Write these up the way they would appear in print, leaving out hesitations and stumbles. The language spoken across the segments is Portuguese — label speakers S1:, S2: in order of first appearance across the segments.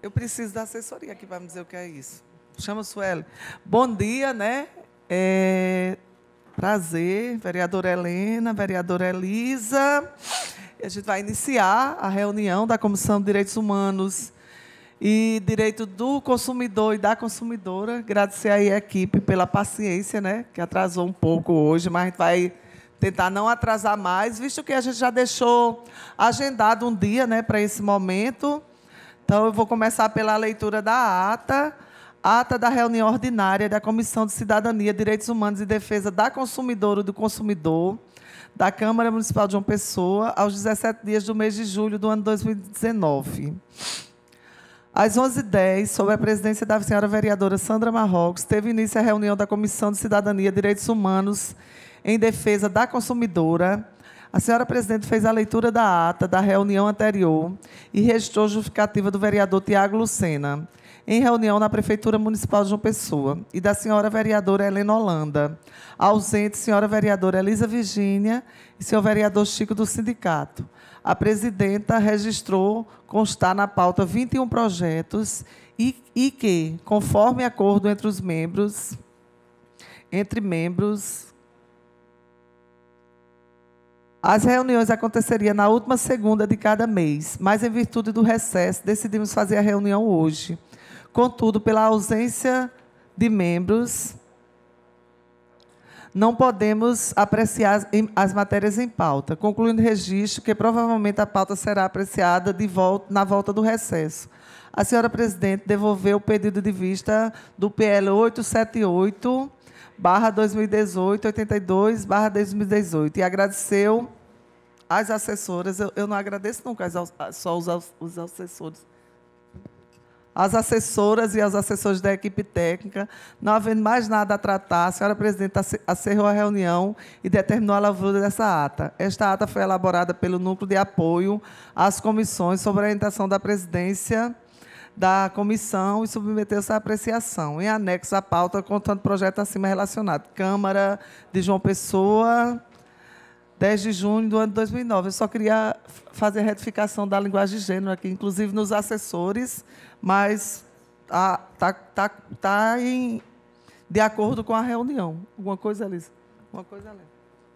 S1: Eu preciso da assessoria aqui para me dizer o que é isso. Chama Sueli. Bom dia, né? Prazer, vereadora Helena, vereadora Elisa. A gente vai iniciar a reunião da Comissão de Direitos Humanos e Direito do Consumidor e da Consumidora. Agradecer aí a equipe pela paciência, né? Que atrasou um pouco hoje, mas a gente vai tentar não atrasar mais, visto que a gente já deixou agendado um dia, né, para esse momento. Então, eu vou começar pela leitura da ata. Ata da reunião ordinária da Comissão de Cidadania, Direitos Humanos e Defesa da Consumidora e do Consumidor, da Câmara Municipal de João Pessoa, aos 17 dias do mês de julho do ano 2019. Às 11h10, sob a presidência da senhora vereadora Sandra Marrocos, teve início a reunião da Comissão de Cidadania, Direitos Humanos em Defesa da Consumidora. A senhora presidente fez a leitura da ata da reunião anterior e registrou justificativa do vereador Tiago Lucena, em reunião na Prefeitura Municipal de João Pessoa, e da senhora vereadora Helena Holanda. Ausente, senhora vereadora Elisa Virgínia e senhor vereador Chico do Sindicato. A presidenta registrou constar na pauta 21 projetos e que, conforme acordo entre membros, as reuniões aconteceriam na última segunda de cada mês, mas, em virtude do recesso, decidimos fazer a reunião hoje. Contudo, pela ausência de membros, não podemos apreciar as matérias em pauta, concluindo o registro que provavelmente a pauta será apreciada na volta do recesso. A senhora presidente devolveu o pedido de vista do PL 878/2018, 82/2018, e agradeceu às assessoras. Eu não agradeço nunca só os assessores. As assessoras e aos assessores da equipe técnica. Não havendo mais nada a tratar, a senhora presidente acerrou a reunião e determinou a lavratura dessa ata. Esta ata foi elaborada pelo Núcleo de Apoio às Comissões sob a orientação da presidência da comissão e submeteu-se à apreciação. Em anexo à pauta, contando projeto acima relacionado. Câmara de João Pessoa, 10 de junho do ano de 2009. Eu só queria fazer a retificação da linguagem de gênero aqui, inclusive nos assessores, mas está de acordo com a reunião. Alguma coisa, Elisa? Alguma coisa, Helena?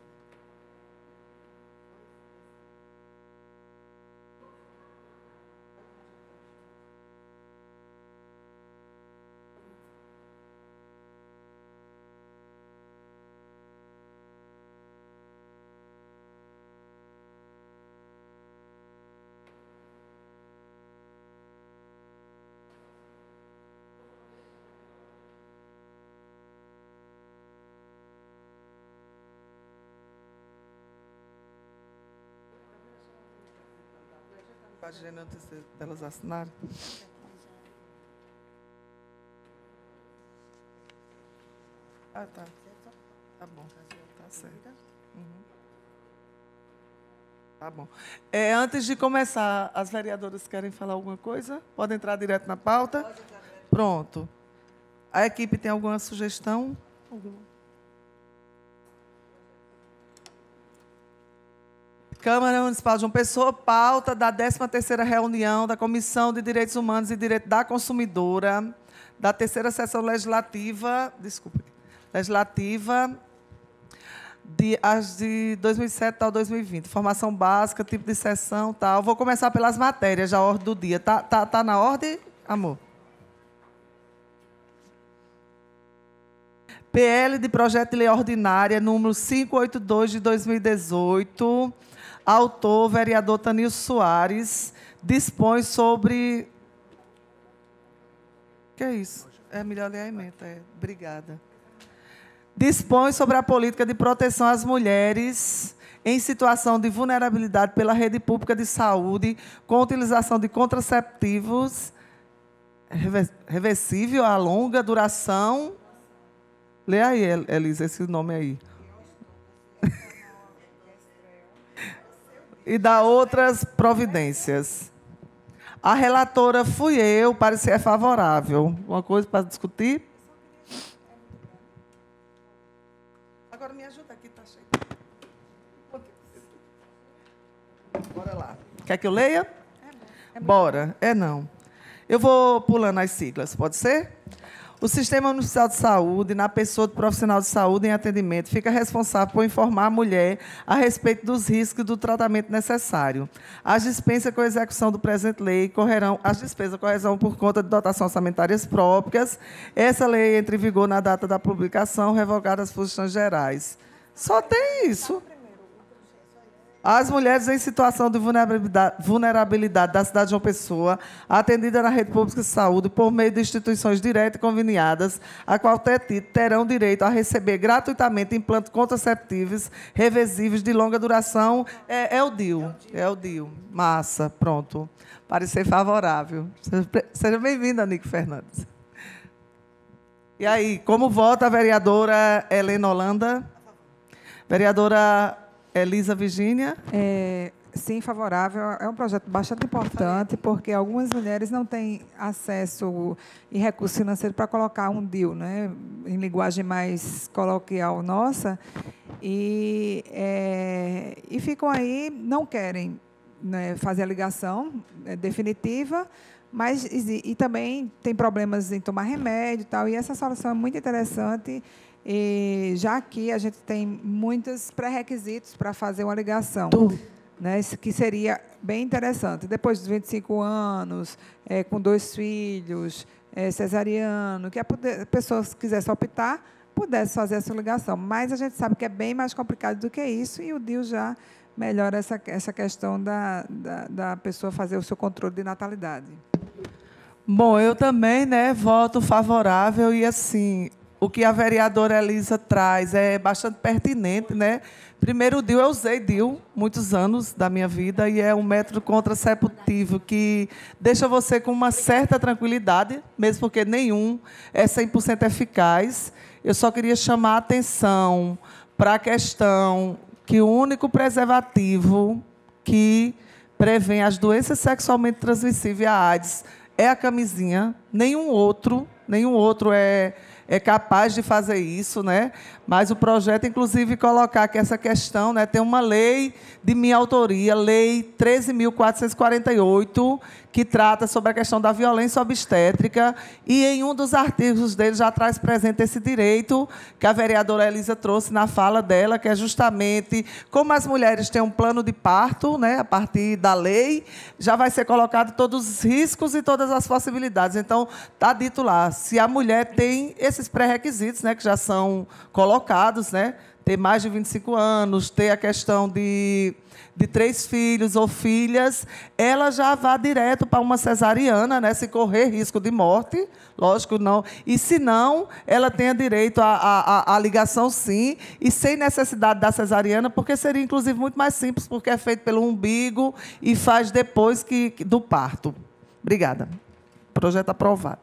S1: Antes delas assinarem. Ah, tá. Tá bom. Tá certo. Tá bom. Antes de começar, as vereadoras querem falar alguma coisa? Podem entrar direto na pauta? Pronto. A equipe tem alguma sugestão? Alguma? Câmara Municipal de João Pessoa, pauta da 13ª reunião da Comissão de Direitos Humanos e Direito da Consumidora, da terceira sessão legislativa, de 2007 ao 2020. Formação básica, tipo de sessão, tal. Vou começar pelas matérias, já a ordem do dia. Tá na ordem, amor? PL de projeto de lei ordinária, número 582 de 2018, autor, vereador Tanil Soares, dispõe sobre... O que é isso? É melhor ler a emenda. Obrigada. Dispõe sobre a política de proteção às mulheres em situação de vulnerabilidade pela rede pública de saúde, com utilização de contraceptivos reversível a longa duração. Lê aí, Elisa, esse nome aí. E dá outras providências. A relatora fui eu, o parecer é favorável. Uma coisa para discutir? Agora me ajuda aqui, está cheio. Bora lá. Quer que eu leia? Bora. Não. Eu vou pulando as siglas, pode ser? O Sistema Municipal de Saúde, na pessoa do profissional de saúde em atendimento, fica responsável por informar a mulher a respeito dos riscos e do tratamento necessário. As despesas com a execução do presente lei correrão por conta de dotações orçamentárias próprias. Essa lei entra em vigor na data da publicação, revogadas as posições gerais. Só tem isso. As mulheres em situação de vulnerabilidade da cidade de João Pessoa, atendidas na rede pública de saúde por meio de instituições diretas e conveniadas, a qualquer título, terão direito a receber gratuitamente implantes contraceptivos reversíveis de longa duração. É o DIU. É o DIU. Massa, pronto. Parecer favorável. Seja bem-vinda, Nico Fernandes. E aí, como vota a vereadora Helena Holanda? Vereadora Elisa Virgínia?
S2: Sim, favorável. É um projeto bastante importante, porque algumas mulheres não têm acesso e recurso financeiro para colocar um DIU, né, em linguagem mais coloquial nossa, e ficam aí, não querem, né, fazer a ligação definitiva, mas e também tem problemas em tomar remédio e tal, e essa solução é muito interessante. E já que a gente tem muitos pré-requisitos para fazer uma ligação, né, que seria bem interessante. Depois dos 25 anos, com 2 filhos, cesariano, que a pessoa, se quisesse optar, pudesse fazer essa ligação. Mas a gente sabe que é bem mais complicado do que isso, e o DIU já melhora essa questão da pessoa fazer o seu controle de natalidade.
S1: Bom, eu também, né, voto favorável e, assim, o que a vereadora Elisa traz é bastante pertinente, né? Primeiro, o DIU, eu usei DIU muitos anos da minha vida e é um método contraceptivo que deixa você com uma certa tranquilidade, mesmo porque nenhum é 100% eficaz. Eu só queria chamar a atenção para a questão que o único preservativo que prevém as doenças sexualmente transmissíveis e a AIDS é a camisinha. Nenhum outro é capaz de fazer isso, né? Mas o projeto, inclusive, colocar que essa questão, né, tem uma lei de minha autoria, Lei 13.448, que trata sobre a questão da violência obstétrica, e em um dos artigos dele já traz presente esse direito que a vereadora Elisa trouxe na fala dela, que é justamente como as mulheres têm um plano de parto, né, a partir da lei, já vai ser colocado todos os riscos e todas as possibilidades. Então, está dito lá, se a mulher tem esses pré-requisitos, né, que já são colocados, né, ter mais de 25 anos, ter a questão de 3 filhos ou filhas, ela já vá direto para uma cesariana, né, se correr risco de morte, lógico, não. E, se não, ela tenha direito à ligação, sim, e sem necessidade da cesariana, porque seria, inclusive, muito mais simples, porque é feito pelo umbigo e faz depois do parto. Obrigada. Projeto aprovado.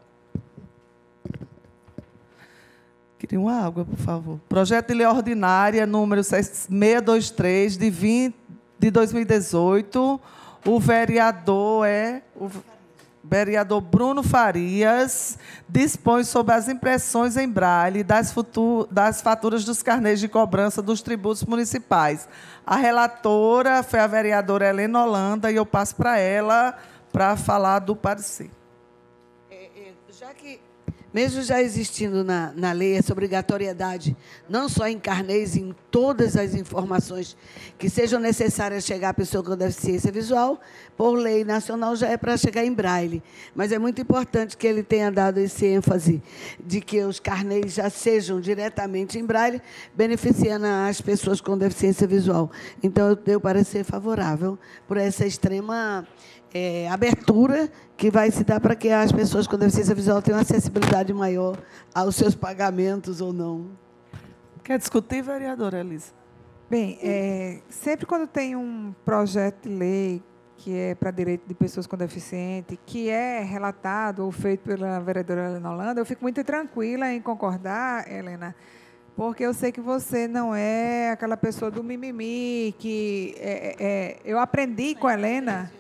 S1: Queria uma água, por favor. Projeto de lei ordinária, número 623, de 2018. O vereador o vereador Bruno Farias dispõe sobre as impressões em braille das faturas dos carnês de cobrança dos tributos municipais. A relatora foi a vereadora Helena Holanda, e eu passo para ela para falar do parecer.
S3: Já que, mesmo já existindo na lei essa obrigatoriedade, não só em carnês, em todas as informações que sejam necessárias chegar à pessoa com deficiência visual, por lei nacional já é para chegar em braille. Mas é muito importante que ele tenha dado esse ênfase de que os carnês já sejam diretamente em braille, beneficiando as pessoas com deficiência visual. Então, eu tenho parecer favorável por essa extrema abertura que vai se dar para que as pessoas com deficiência visual tenham acessibilidade maior aos seus pagamentos ou não.
S1: Quer discutir, vereadora Elisa?
S2: Bem, sempre quando tem um projeto de lei que é para direito de pessoas com deficiência, que é relatado ou feito pela vereadora Helena Holanda, eu fico muito tranquila em concordar, Helena, porque eu sei que você não é aquela pessoa do mimimi, que eu aprendi com a Helena,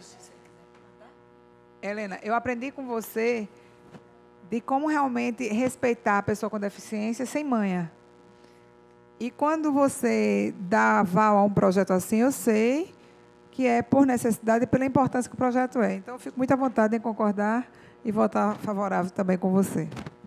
S2: eu aprendi com você de como realmente respeitar a pessoa com deficiência sem manha. E quando você dá aval a um projeto assim, eu sei que é por necessidade e pela importância que o projeto é. Então, eu fico muito à vontade em concordar e votar favorável também com você.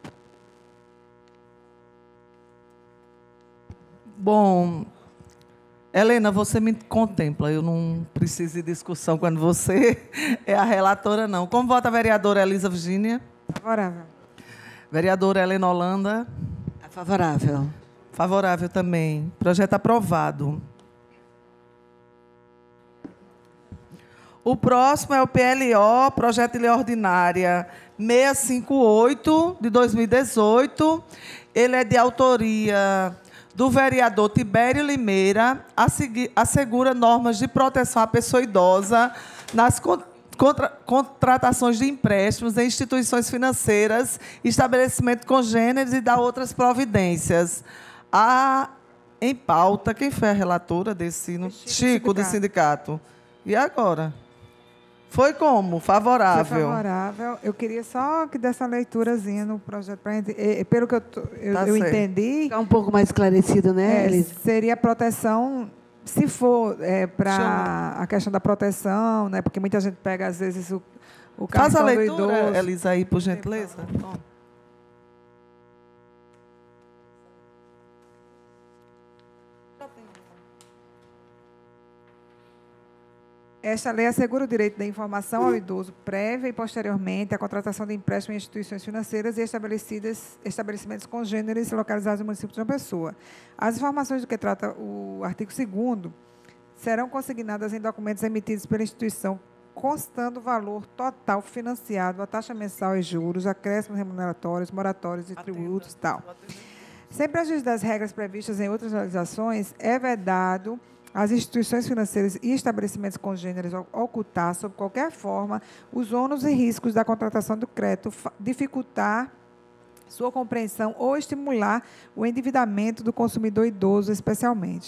S1: Bom, Helena, você me contempla, eu não preciso de discussão quando você é a relatora, não. Como vota a vereadora Elisa Virgínia?
S2: Favorável.
S1: Vereadora Helena Holanda?
S3: Favorável.
S1: Favorável também. Projeto aprovado. O próximo é o PLO, Projeto de Lei Ordinária 658, de 2018. Ele é de autoria do vereador Tibério Limeira, assegura normas de proteção à pessoa idosa nas contratações de empréstimos em instituições financeiras, estabelecimento congêneres e dá outras providências. Em pauta, quem foi a relatora desse? Chico, do sindicato. E agora? Foi como? Favorável.
S2: Foi favorável. Eu queria só que desse uma leiturazinha no projeto. Pelo que eu entendi...
S3: Ficar um pouco mais esclarecido, né, Elisa?
S2: Seria a proteção, se for para a questão da proteção, né, porque muita gente pega, às vezes, o cartão
S1: Faz a
S2: do
S1: leitura,
S2: idoso.
S1: Elisa, aí, por gentileza.
S2: Esta lei assegura o direito da informação ao idoso prévia e posteriormente à contratação de empréstimo em instituições financeiras e estabelecimentos congêneres localizados no município de João Pessoa. As informações do que trata o artigo 2º serão consignadas em documentos emitidos pela instituição, constando o valor total financiado, a taxa mensal e juros, acréscimos remuneratórios, moratórios e tributos e tal. Sem prejuízo das regras previstas em outras legislações, é vedado as instituições financeiras e estabelecimentos congêneres ocultar, sob qualquer forma, os ônus e riscos da contratação do crédito, dificultar sua compreensão ou estimular o endividamento do consumidor idoso, especialmente.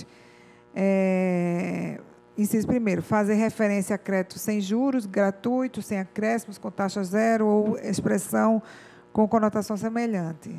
S2: Inciso 1º, fazer referência a crédito sem juros, gratuito, sem acréscimos, com taxa zero ou expressão com conotação semelhante.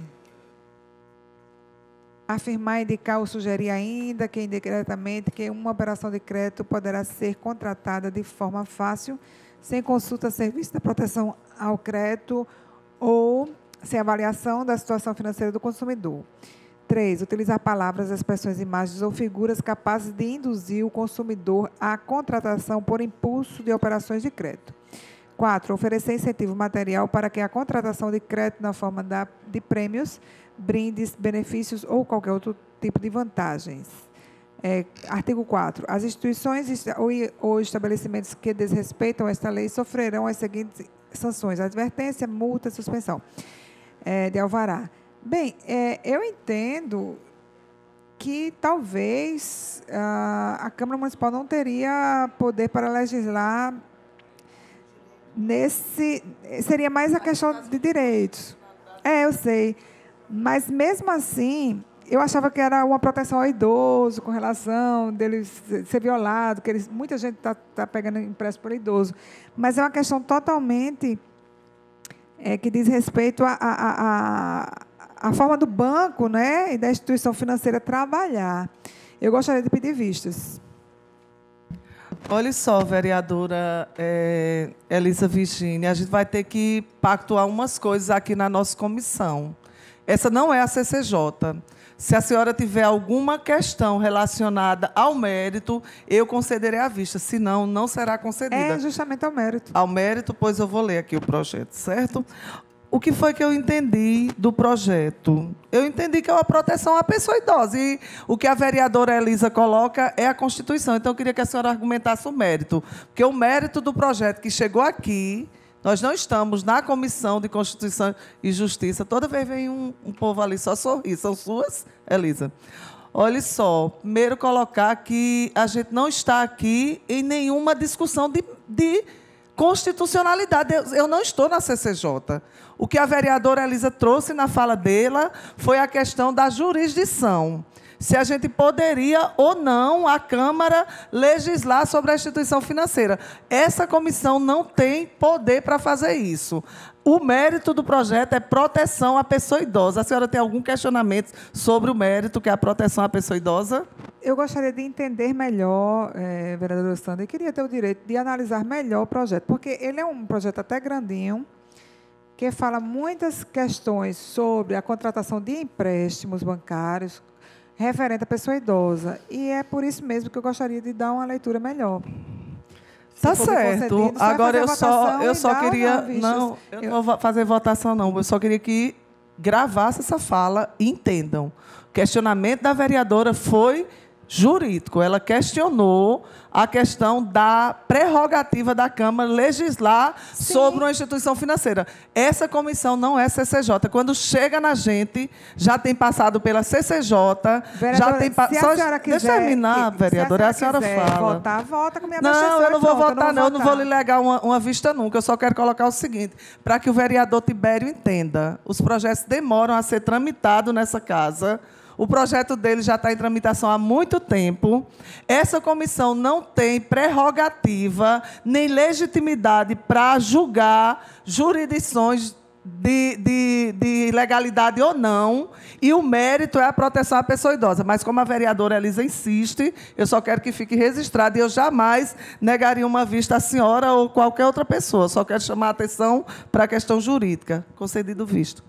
S2: Afirmar, indicar ou sugerir ainda que indiretamente que uma operação de crédito poderá ser contratada de forma fácil, sem consulta a serviço da proteção ao crédito ou sem avaliação da situação financeira do consumidor. 3. Utilizar palavras, expressões, imagens ou figuras capazes de induzir o consumidor à contratação por impulso de operações de crédito. 4. Oferecer incentivo material para que a contratação de crédito na forma de prêmios, brindes, benefícios ou qualquer outro tipo de vantagens. Artigo 4. As instituições ou estabelecimentos que desrespeitam esta lei sofrerão as seguintes sanções: advertência, multa, suspensão de alvará. Bem, eu entendo que talvez a Câmara Municipal não teria poder para legislar seria mais a questão de direitos. Eu sei. Mas, mesmo assim, eu achava que era uma proteção ao idoso, com relação dele ser violado, que muita gente está pegando empréstimo por idoso. Mas é uma questão totalmente que diz respeito à forma do banco, né, e da instituição financeira trabalhar. Eu gostaria de pedir vistas.
S1: Olha só, vereadora Elisa Virgínia, a gente vai ter que pactuar umas coisas aqui na nossa comissão. Essa não é a CCJ. Se a senhora tiver alguma questão relacionada ao mérito, eu concederei a vista. Senão, não será concedida.
S2: Justamente ao mérito.
S1: Ao mérito, pois eu vou ler aqui o projeto, certo? O que foi que eu entendi do projeto? Eu entendi que é uma proteção à pessoa idosa. E o que a vereadora Elisa coloca é a Constituição. Então, eu queria que a senhora argumentasse o mérito. Porque o mérito do projeto que chegou aqui, nós não estamos na Comissão de Constituição e Justiça. Toda vez vem um povo ali só sorrir. São suas, Elisa? Olha só, primeiro colocar que a gente não está aqui em nenhuma discussão de constitucionalidade. Eu não estou na CCJ. O que a vereadora Elisa trouxe na fala dela foi a questão da jurisdição. Se a gente poderia ou não, a Câmara, legislar sobre a instituição financeira. Essa comissão não tem poder para fazer isso. O mérito do projeto é proteção à pessoa idosa. A senhora tem algum questionamento sobre o mérito, que é a proteção à pessoa idosa?
S2: Eu gostaria de entender melhor, vereadora Sandra, e queria ter o direito de analisar melhor o projeto, porque ele é um projeto até grandinho, que fala muitas questões sobre a contratação de empréstimos bancários referente à pessoa idosa. E é por isso mesmo que eu gostaria de dar uma leitura melhor.
S1: Tá certo. Agora eu só queria... Não, eu não vou fazer votação, não. Eu só queria que gravasse essa fala e entendam. O questionamento da vereadora foi jurídico. Ela questionou a questão da prerrogativa da Câmara legislar sobre uma instituição financeira. Essa comissão não é CCJ. Quando chega na gente, já tem passado pela CCJ, já tem passado... Deixa eu terminar, vereadora, a senhora fala.
S2: Votar, vota com minha
S1: Não, eu não vou votar, não. Eu não vou lhe legar uma vista nunca. Eu só quero colocar o seguinte, para que o vereador Tibério entenda. Os projetos demoram a ser tramitados nessa casa. O projeto dele já está em tramitação há muito tempo. Essa comissão não tem prerrogativa nem legitimidade para julgar jurisdições de legalidade ou não. E o mérito é a proteção à pessoa idosa. Mas, como a vereadora Elisa insiste, eu só quero que fique registrado. E eu jamais negaria uma vista à senhora ou qualquer outra pessoa. Só quero chamar a atenção para a questão jurídica. Concedido o visto.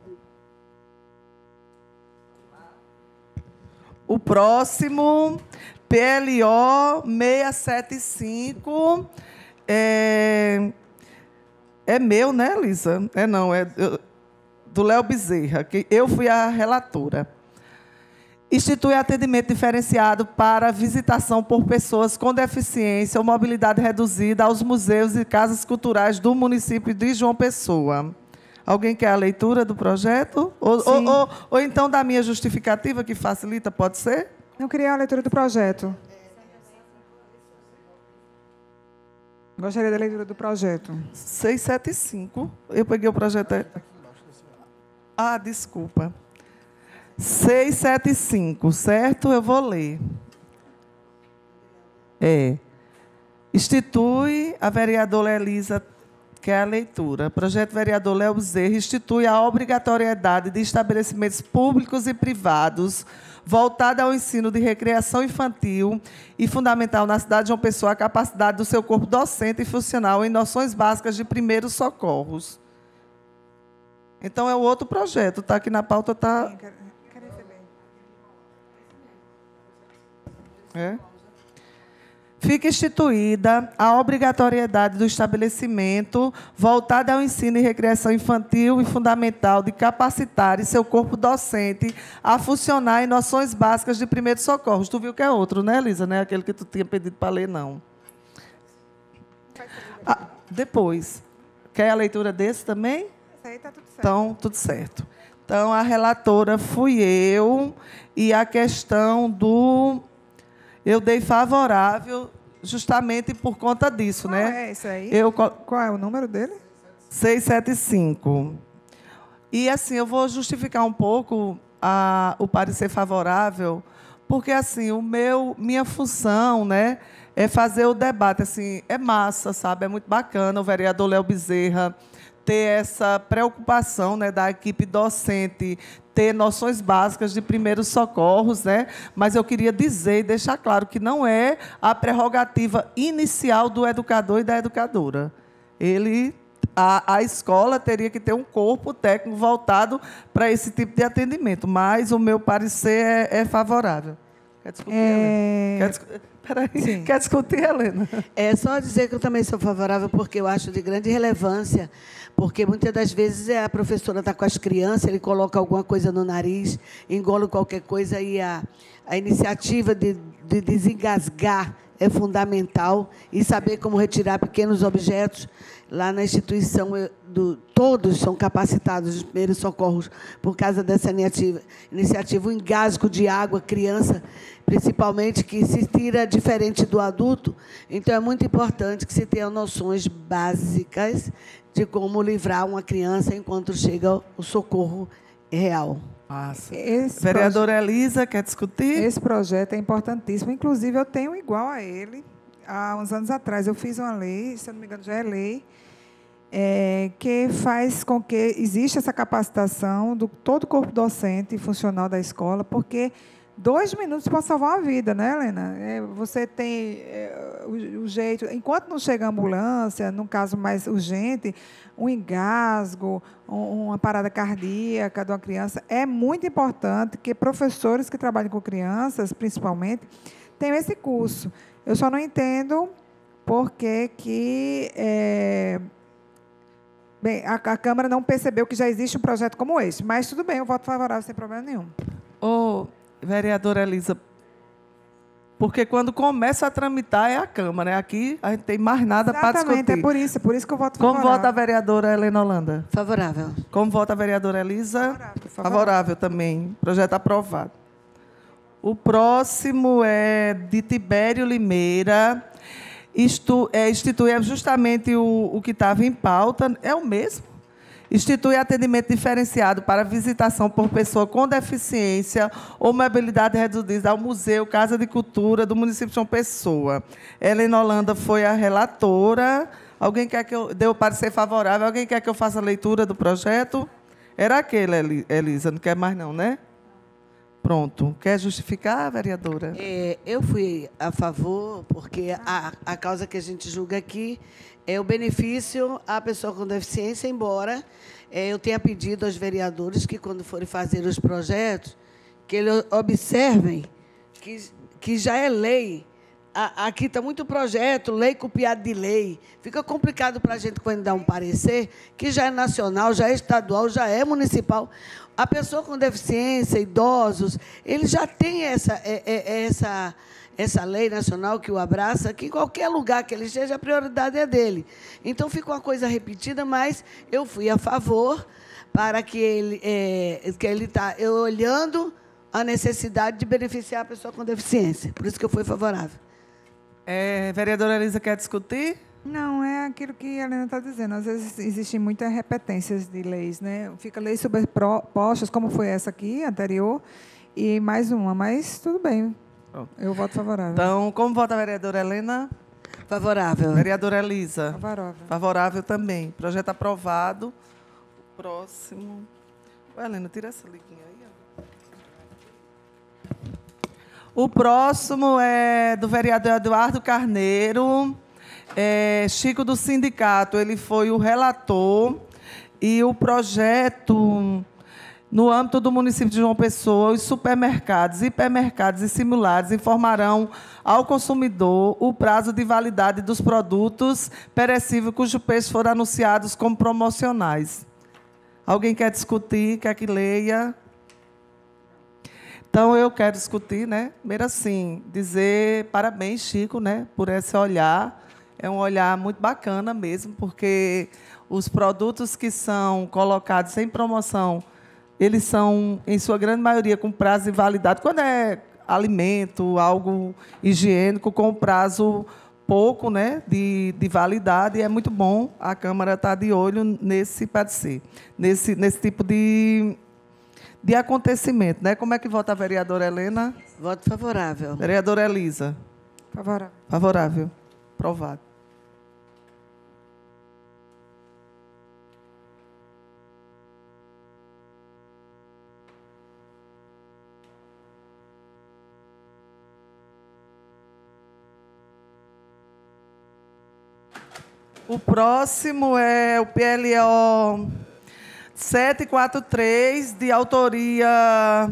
S1: O próximo, PLO 675, é meu, né, Elisa? Não, do Léo Bezerra, que eu fui a relatora. Institui atendimento diferenciado para visitação por pessoas com deficiência ou mobilidade reduzida aos museus e casas culturais do município de João Pessoa. Alguém quer a leitura do projeto? Ou então da minha justificativa, que facilita, pode ser?
S2: Eu queria a leitura do projeto. Gostaria da leitura do projeto.
S1: 675. Eu peguei o projeto... Ah, desculpa. 675, certo? Eu vou ler. Institui a vereadora Elisa... que é a leitura. Projeto vereador Léo Bezerra institui a obrigatoriedade de estabelecimentos públicos e privados voltada ao ensino de recreação infantil e fundamental na cidade de João Pessoa a capacidade do seu corpo docente e funcional em noções básicas de primeiros socorros. Então, é o outro projeto. Está aqui na pauta. Tá...
S2: Quero receber.
S1: Fica instituída a obrigatoriedade do estabelecimento voltada ao ensino e recreação infantil e fundamental de capacitar seu corpo docente a funcionar em noções básicas de primeiros socorros. Tu viu que é outro, né, Elisa? Não é aquele que tu tinha pedido para ler, não. Depois. Quer a leitura desse também?
S2: Isso aí está tudo certo.
S1: Então, tudo certo. Então, a relatora fui eu e a questão do... Eu dei favorável justamente por conta disso,
S2: Qual
S1: né?
S2: É isso aí?
S1: Qual
S2: é o número dele?
S1: 675. E, assim, eu vou justificar um pouco o parecer favorável, porque, assim, minha função, né, é fazer o debate. Assim, é massa, sabe? É muito bacana o vereador Léo Bezerra ter essa preocupação, né, da equipe docente, ter noções básicas de primeiros socorros, né? Mas eu queria dizer e deixar claro que não é a prerrogativa inicial do educador e da educadora. A escola teria que ter um corpo técnico voltado para esse tipo de atendimento, mas o meu parecer é favorável. Quer discutir, Helena? Quer discutir, Helena?
S3: É só dizer que eu também sou favorável, porque eu acho de grande relevância, porque muitas das vezes a professora está com as crianças, ele coloca alguma coisa no nariz, engole qualquer coisa, e a iniciativa de desengasgar é fundamental, e saber como retirar pequenos objetos. Lá na instituição, todos são capacitados de primeiros socorros por causa dessa iniciativa. O engasgo de água, criança, principalmente, que se tira diferente do adulto. Então, é muito importante que se tenha noções básicas de como livrar uma criança enquanto chega o socorro real.
S1: Massa. Vereadora Elisa, quer discutir?
S2: Esse projeto é importantíssimo. Inclusive, eu tenho igual a ele. Há uns anos atrás, eu fiz uma lei, se eu não me engano, já é lei, que faz com que exista essa capacitação do todo o corpo docente e funcional da escola, porque 2 minutos pode salvar uma vida, né, Helena? Você tem o jeito... Enquanto não chega a ambulância, num caso mais urgente, um engasgo, uma parada cardíaca de uma criança, é muito importante que professores que trabalham com crianças, principalmente, tenham esse curso. Eu só não entendo por que bem, a Câmara não percebeu que já existe um projeto como esse, mas tudo bem, eu voto favorável sem problema nenhum.
S1: Ô, vereadora Elisa, porque quando começa a tramitar é a Câmara, né? Aqui a gente tem mais nada para discutir.
S2: Exatamente, é por isso que eu voto
S1: Como
S2: favorável.
S1: vota a vereadora Helena Holanda?
S3: Favorável.
S1: Como vota a vereadora Elisa? Favorável também. Projeto aprovado. O próximo é de Tibério Limeira. Institui justamente o que estava em pauta. É o mesmo? Institui atendimento diferenciado para visitação por pessoa com deficiência ou mobilidade reduzida ao Museu Casa de Cultura do município de João Pessoa. Helena Holanda foi a relatora. Alguém quer que eu dê o parecer favorável? Alguém quer que eu faça a leitura do projeto? Era aquele, Elisa, não quer mais não, né? Pronto. Quer justificar, vereadora?
S3: Eu fui a favor, porque a causa que a gente julga aqui é o benefício à pessoa com deficiência, embora eu tenha pedido aos vereadores que, quando forem fazer os projetos, que eles observem que já é lei. Aqui está muito projeto, lei copiada de lei. Fica complicado para a gente, quando dá um parecer, que já é nacional, já é estadual, já é municipal. A pessoa com deficiência, idosos, eles já têm essa lei nacional que o abraça, que em qualquer lugar que ele esteja, a prioridade é dele. Então, fica uma coisa repetida, mas eu fui a favor para que ele está olhando a necessidade de beneficiar a pessoa com deficiência. Por isso que eu fui favorável.
S1: Vereadora Elisa, quer discutir?
S2: Não, é aquilo que a Helena está dizendo. Às vezes existem muitas repetências de leis, né? Fica leis sobrepostas, como foi essa aqui, anterior, e mais uma, mas tudo bem.
S1: Pronto.
S2: Eu voto favorável.
S1: Então, como vota a vereadora Helena?
S3: Favorável.
S1: Vereadora Elisa?
S2: Favorável.
S1: Favorável também. Projeto aprovado. Próximo. Helena, tira essa liguinha aí. O próximo é do vereador Eduardo Carneiro, Chico do Sindicato. Ele foi o relator e o projeto, no âmbito do município de João Pessoa, os supermercados, hipermercados e similares informarão ao consumidor o prazo de validade dos produtos perecíveis cujos preços foram anunciados como promocionais. Alguém quer discutir? Quer que leia? Então, eu quero discutir, né? Primeiro, assim, dizer parabéns, Chico, né, por esse olhar. É um olhar muito bacana mesmo, porque os produtos que são colocados em promoção, eles são, em sua grande maioria, com prazo de validade. Quando é alimento, algo higiênico, com prazo pouco, né, de validade, é muito bom a Câmara estar de olho nesse parecer, nesse tipo de acontecimento, né? Como é que vota a vereadora Helena?
S3: Voto favorável.
S1: Vereadora Elisa?
S2: Favorável.
S1: Favorável. Aprovado. O próximo é o PLO 743, de autoria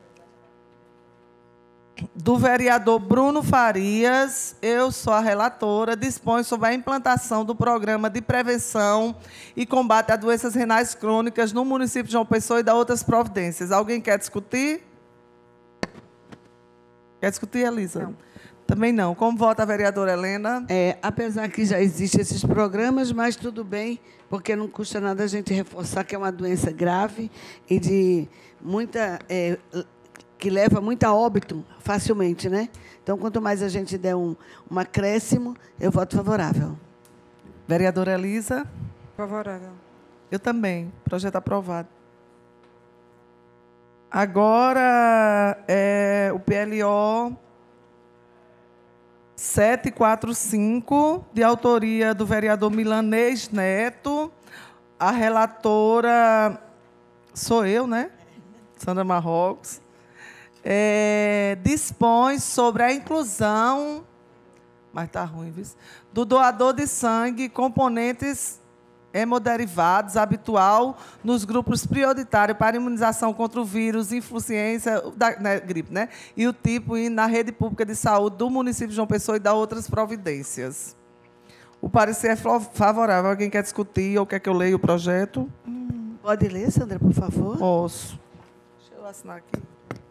S1: do vereador Bruno Farias. Eu sou a relatora. Dispõe sobre a implantação do programa de prevenção e combate a doenças renais crônicas no município de João Pessoa e da outras providências. Alguém quer discutir? Quer discutir, Elisa?
S2: Não.
S1: Também não. Como vota a vereadora Helena?
S3: Apesar que já existem esses programas, mas tudo bem, porque não custa nada a gente reforçar que é uma doença grave e de muita que leva muito a óbito facilmente, né? Então, quanto mais a gente der um acréscimo, eu voto favorável.
S1: Vereadora Elisa?
S2: Favorável.
S1: Eu também. Projeto aprovado. Agora é o PLO 745, de autoria do vereador Milanês Neto. A relatora sou eu, né? Sandra Marrocos. dispõe sobre a inclusão, mas está ruim, viu? Do doador de sangue, componentes hemoderivados habitual nos grupos prioritários para imunização contra o vírus, influência da gripe, né? E o tipo e na rede pública de saúde do município de João Pessoa e da outras providências. O parecer é favorável. Alguém quer discutir ou quer que eu leia o projeto?
S3: Pode ler, Sandra, por favor?
S1: Posso. Deixa eu assinar aqui.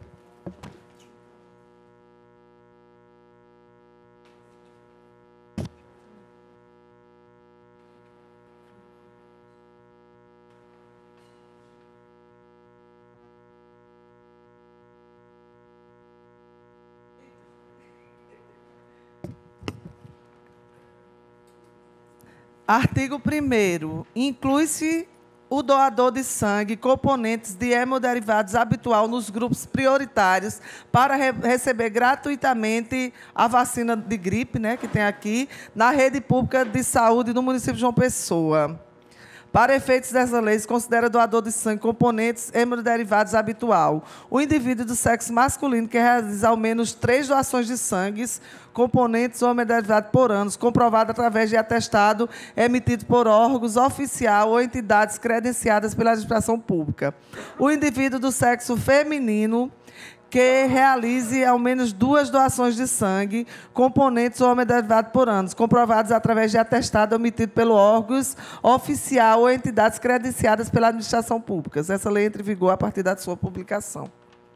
S1: Artigo 1º. Inclui-se o doador de sangue, componentes de hemoderivados habitual nos grupos prioritários para receber gratuitamente a vacina de gripe, né, que tem aqui, na rede pública de saúde do município de João Pessoa. Para efeitos dessa lei, se considera doador de sangue componentes hemoderivados habitual o indivíduo do sexo masculino que realiza ao menos 3 doações de sangue, componentes ou hemoderivados por ano, comprovado através de atestado emitido por órgãos oficial ou entidades credenciadas pela administração pública. O indivíduo do sexo feminino que realize ao menos 2 doações de sangue, componentes ou hemoderivados por ano, comprovados através de atestado emitido pelo órgãos oficial ou entidades credenciadas pela administração pública. Essa lei entra em vigor a partir da sua publicação.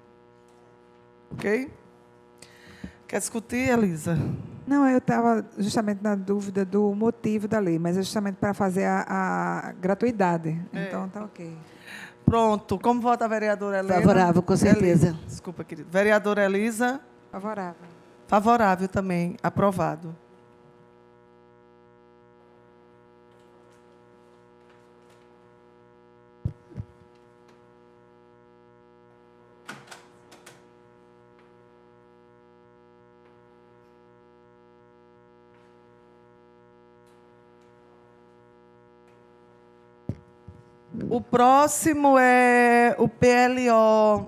S1: Ok? Quer discutir, Elisa?
S2: Não, eu estava justamente na dúvida do motivo da lei, mas é justamente para fazer a gratuidade. Então, está ok.
S1: Pronto. Como vota a vereadora Helena?
S3: Favorável, com certeza.
S1: Desculpa, querida. Vereadora Elisa?
S2: Favorável.
S1: Favorável também. Aprovado. O próximo é o PLO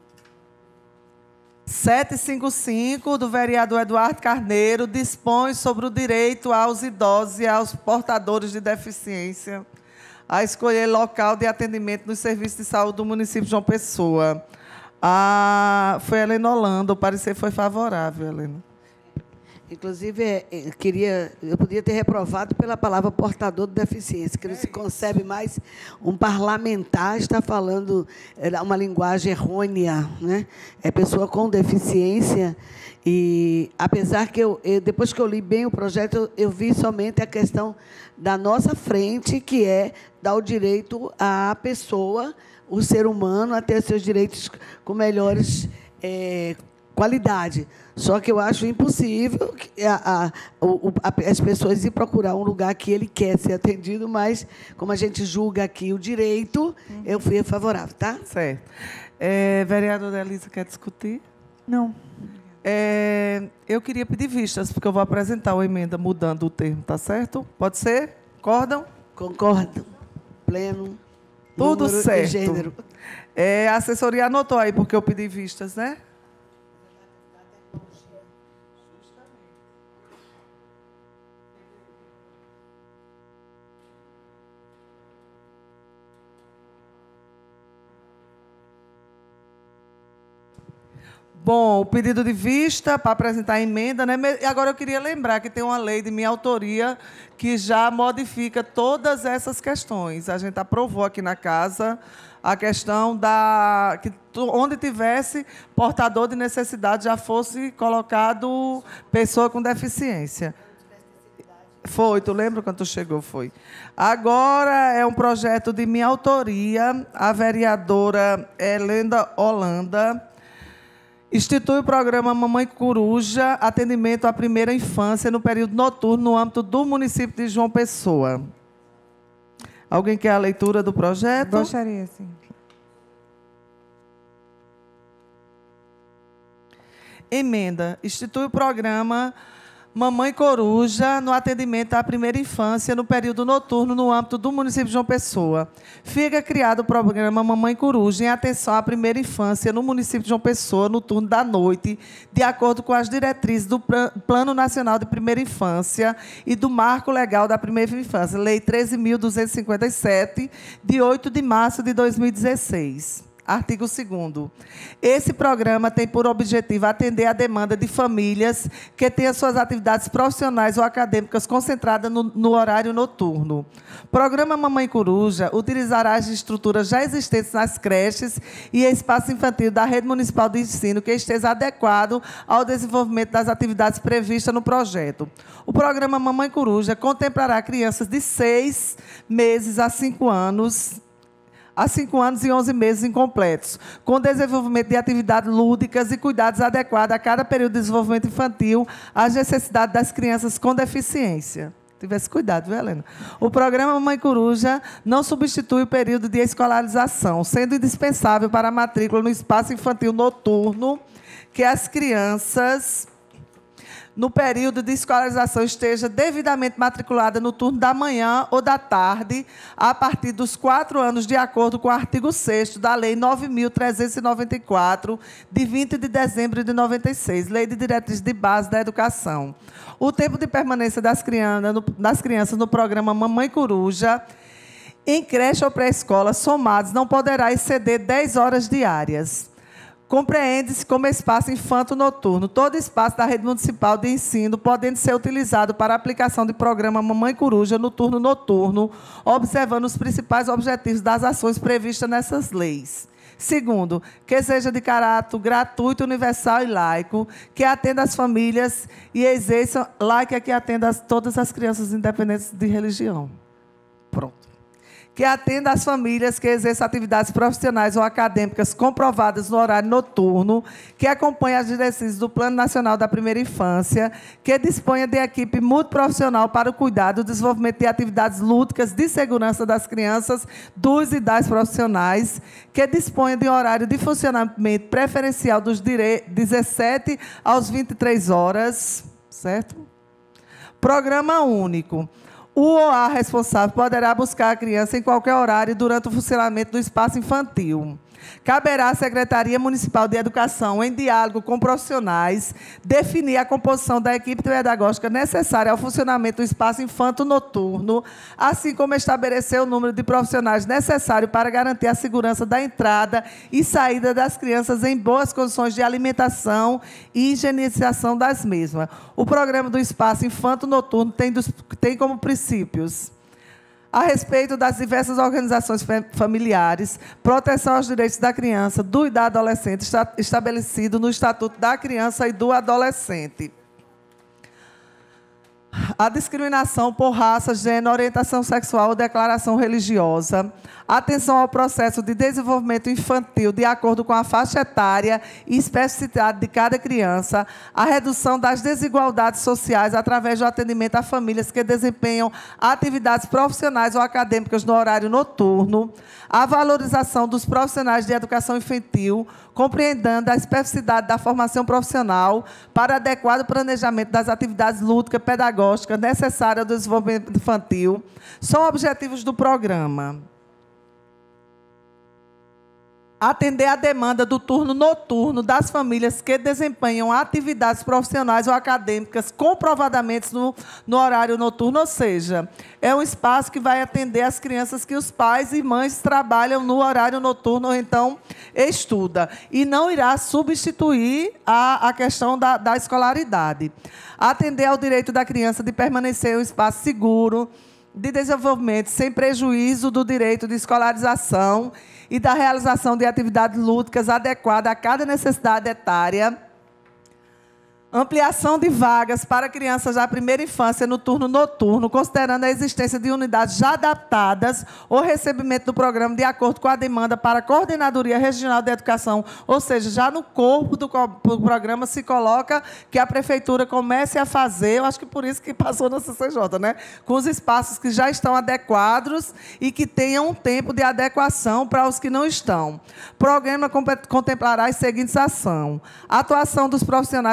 S1: 755, do vereador Eduardo Carneiro, dispõe sobre o direito aos idosos e aos portadores de deficiência a escolher local de atendimento nos serviços de saúde do município de João Pessoa. Foi a Helena Holanda, o parecer foi favorável, Helena.
S3: Inclusive, eu podia ter reprovado pela palavra portador de deficiência, que não se concebe mais um parlamentar estar falando uma linguagem errônea, né? É pessoa com deficiência. E, apesar que depois que eu li bem o projeto, eu vi somente a questão da nossa frente, que é dar o direito à pessoa, o ser humano, a ter seus direitos com melhores qualidade. Só que eu acho impossível as pessoas ir procurar um lugar que ele quer ser atendido, mas, como a gente julga aqui o direito, eu fui favorável, tá?
S1: Certo. Vereadora Elisa, quer discutir?
S2: Não.
S1: Eu queria pedir vistas, porque eu vou apresentar uma emenda mudando o termo, tá certo? Pode ser? Concordam?
S3: Concordo. Pleno.
S1: Tudo certo.
S3: E gênero.
S1: A assessoria anotou aí, porque eu pedi vistas, né? Bom, o pedido de vista para apresentar a emenda, né? E agora eu queria lembrar que tem uma lei de minha autoria que já modifica todas essas questões. A gente aprovou aqui na casa a questão que onde tivesse portador de necessidade já fosse colocado pessoa com deficiência. Foi, tu lembra quando tu chegou? Foi. Agora é um projeto de minha autoria, a vereadora Helena Holanda institui o programa Mamãe Coruja, atendimento à primeira infância no período noturno no âmbito do município de João Pessoa. Alguém quer a leitura do projeto?
S2: Gostaria, sim.
S1: Emenda. Institui o programa Mamãe Coruja, no atendimento à primeira infância, no período noturno, no âmbito do município de João Pessoa. Fica criado o programa Mamãe Coruja em atenção à primeira infância no município de João Pessoa, no turno da noite, de acordo com as diretrizes do Plano Nacional de Primeira Infância e do Marco Legal da Primeira Infância, Lei 13.257, de 8 de março de 2016. Artigo 2º. Esse programa tem por objetivo atender a demanda de famílias que tenham suas atividades profissionais ou acadêmicas concentradas no horário noturno. O programa Mamãe Coruja utilizará as estruturas já existentes nas creches e espaço infantil da rede municipal de ensino que esteja adequado ao desenvolvimento das atividades previstas no projeto. O programa Mamãe Coruja contemplará crianças de 6 meses a 5 anos, há 5 anos e 11 meses incompletos, com desenvolvimento de atividades lúdicas e cuidados adequados a cada período de desenvolvimento infantil, às necessidades das crianças com deficiência. Tivesse cuidado, viu, Helena? O programa Mamãe Coruja não substitui o período de escolarização, sendo indispensável para a matrícula no espaço infantil noturno que as crianças, no período de escolarização, esteja devidamente matriculada no turno da manhã ou da tarde, a partir dos 4 anos, de acordo com o artigo 6º da Lei 9.394, de 20 de dezembro de 96, Lei de Diretrizes de Base da Educação. O tempo de permanência das crianças no programa Mamãe Coruja, em creche ou pré-escola, somados, não poderá exceder 10 horas diárias. Compreende-se como espaço infanto-noturno todo espaço da rede municipal de ensino, podendo ser utilizado para a aplicação de programa Mamãe Coruja no turno noturno, observando os principais objetivos das ações previstas nessas leis. Segundo, que seja de caráter gratuito, universal e laico, que atenda as famílias e exerça laica que atenda todas as crianças independentes de religião. Pronto. Que atenda às famílias que exerçam atividades profissionais ou acadêmicas comprovadas no horário noturno, que acompanhe as diretrizes do Plano Nacional da Primeira Infância, que disponha de equipe multiprofissional para o cuidado e desenvolvimento de atividades lúdicas de segurança das crianças, dos e das profissionais, que disponha de horário de funcionamento preferencial dos 17 às 23 horas, certo? Programa único. O ou a responsável poderá buscar a criança em qualquer horário durante o funcionamento do espaço infantil. Caberá à Secretaria Municipal de Educação, em diálogo com profissionais, definir a composição da equipe pedagógica necessária ao funcionamento do espaço infanto-noturno, assim como estabelecer o número de profissionais necessário para garantir a segurança da entrada e saída das crianças em boas condições de alimentação e higienização das mesmas. O programa do espaço infanto-noturno tem como princípios: a respeito das diversas organizações familiares, proteção aos direitos da criança, do e da adolescente, estabelecido no Estatuto da Criança e do Adolescente. A discriminação por raça, gênero, orientação sexual ou declaração religiosa. Atenção ao processo de desenvolvimento infantil de acordo com a faixa etária e especificidade de cada criança. A redução das desigualdades sociais através do atendimento a famílias que desempenham atividades profissionais ou acadêmicas no horário noturno. A valorização dos profissionais de educação infantil, compreendendo a especificidade da formação profissional para adequado planejamento das atividades lúdicas pedagógicas necessárias ao desenvolvimento infantil, são objetivos do programa. Atender à demanda do turno noturno das famílias que desempenham atividades profissionais ou acadêmicas comprovadamente no horário noturno, ou seja, é um espaço que vai atender as crianças que os pais e mães trabalham no horário noturno ou então estuda, e não irá substituir a questão da escolaridade. Atender ao direito da criança de permanecer em um espaço seguro, de desenvolvimento sem prejuízo do direito de escolarização e da realização de atividades lúdicas adequadas a cada necessidade etária. Ampliação de vagas para crianças da primeira infância no turno noturno, considerando a existência de unidades já adaptadas ou recebimento do programa de acordo com a demanda para a Coordenadoria Regional de Educação, ou seja, já no corpo do programa se coloca que a Prefeitura comece a fazer, eu acho que por isso que passou na CCJ, né? Com os espaços que já estão adequados e que tenham um tempo de adequação para os que não estão. O programa contemplará as seguintes ações: atuação dos profissionais com formação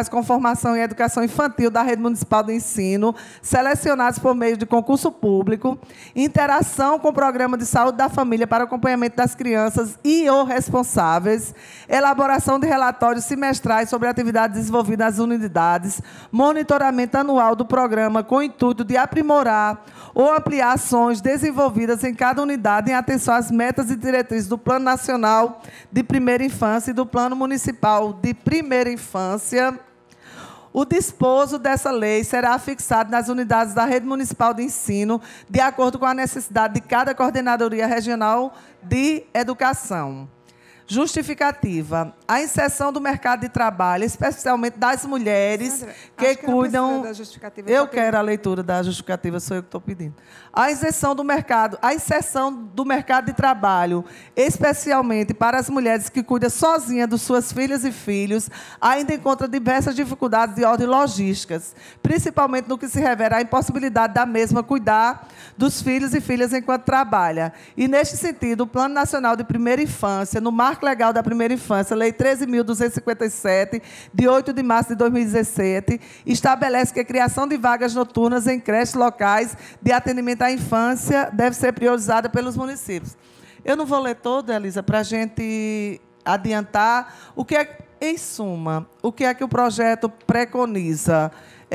S1: formação em educação infantil da Rede Municipal de Ensino, selecionados por meio de concurso público, interação com o Programa de Saúde da Família para acompanhamento das crianças e ou responsáveis, elaboração de relatórios semestrais sobre atividades desenvolvidas nas unidades, monitoramento anual do programa com o intuito de aprimorar ou ampliar ações desenvolvidas em cada unidade em atenção às metas e diretrizes do Plano Nacional de Primeira Infância e do Plano Municipal de Primeira Infância. O disposto dessa lei será fixado nas unidades da Rede Municipal de Ensino, de acordo com a necessidade de cada Coordenadoria Regional de Educação. Justificativa. A inserção do mercado de trabalho, especialmente das mulheres,
S2: Sandra,
S1: que cuidam...
S2: da justificativa,
S1: Eu quero a leitura da justificativa, sou eu que estou pedindo. A inserção do mercado de trabalho, especialmente para as mulheres que cuidam sozinhas de suas filhas e filhos, ainda encontra diversas dificuldades de ordem logísticas, principalmente no que se refere à impossibilidade da mesma cuidar dos filhos e filhas enquanto trabalha. E, neste sentido, o Plano Nacional de Primeira Infância, no Marco Legal da Primeira Infância, Lei 13.257, de 8 de março de 2017, estabelece que a criação de vagas noturnas em creches locais de atendimento à infância deve ser priorizada pelos municípios. Eu não vou ler todo, Elisa, para a gente adiantar o que é, em suma, o que é que o projeto preconiza.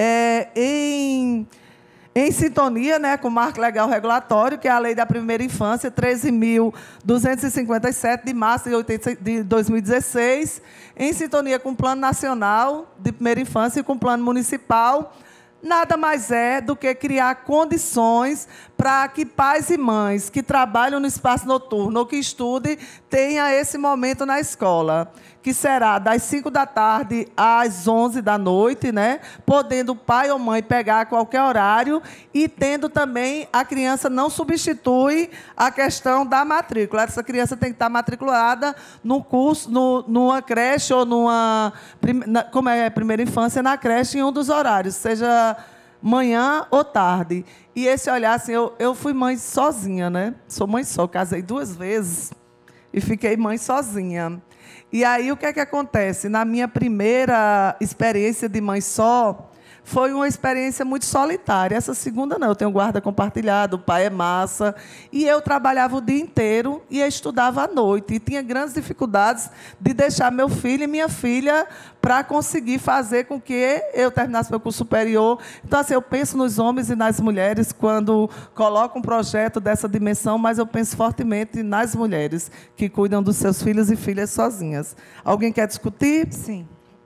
S1: Em sintonia, né, com o Marco Legal Regulatório, que é a Lei da Primeira Infância, 13.257, de março de 2016, em sintonia com o Plano Nacional de Primeira Infância e com o Plano Municipal, nada mais é do que criar condições para que pais e mães que trabalham no espaço noturno ou que estudem tenham esse momento na escola, que será das 5 da tarde às 11 da noite, né? Podendo o pai ou mãe pegar a qualquer horário e tendo também a criança não substitui a questão da matrícula. Essa criança tem que estar matriculada no curso, numa creche ou como é a primeira infância, na creche em um dos horários, seja manhã ou tarde. E esse olhar, assim, eu fui mãe sozinha, né? Sou mãe só, casei 2 vezes e fiquei mãe sozinha. E aí, o que é que acontece? Na minha primeira experiência de mãe só, foi uma experiência muito solitária. Essa segunda, não. Eu tenho guarda compartilhada, o pai é massa. E eu trabalhava o dia inteiro e estudava à noite. E tinha grandes dificuldades de deixar meu filho e minha filha para conseguir fazer com que eu terminasse meu curso superior. Então, assim, eu penso nos homens e nas mulheres quando coloco um projeto dessa dimensão, mas eu penso fortemente nas mulheres que cuidam dos seus filhos e filhas sozinhas. Alguém quer discutir?
S2: Sim.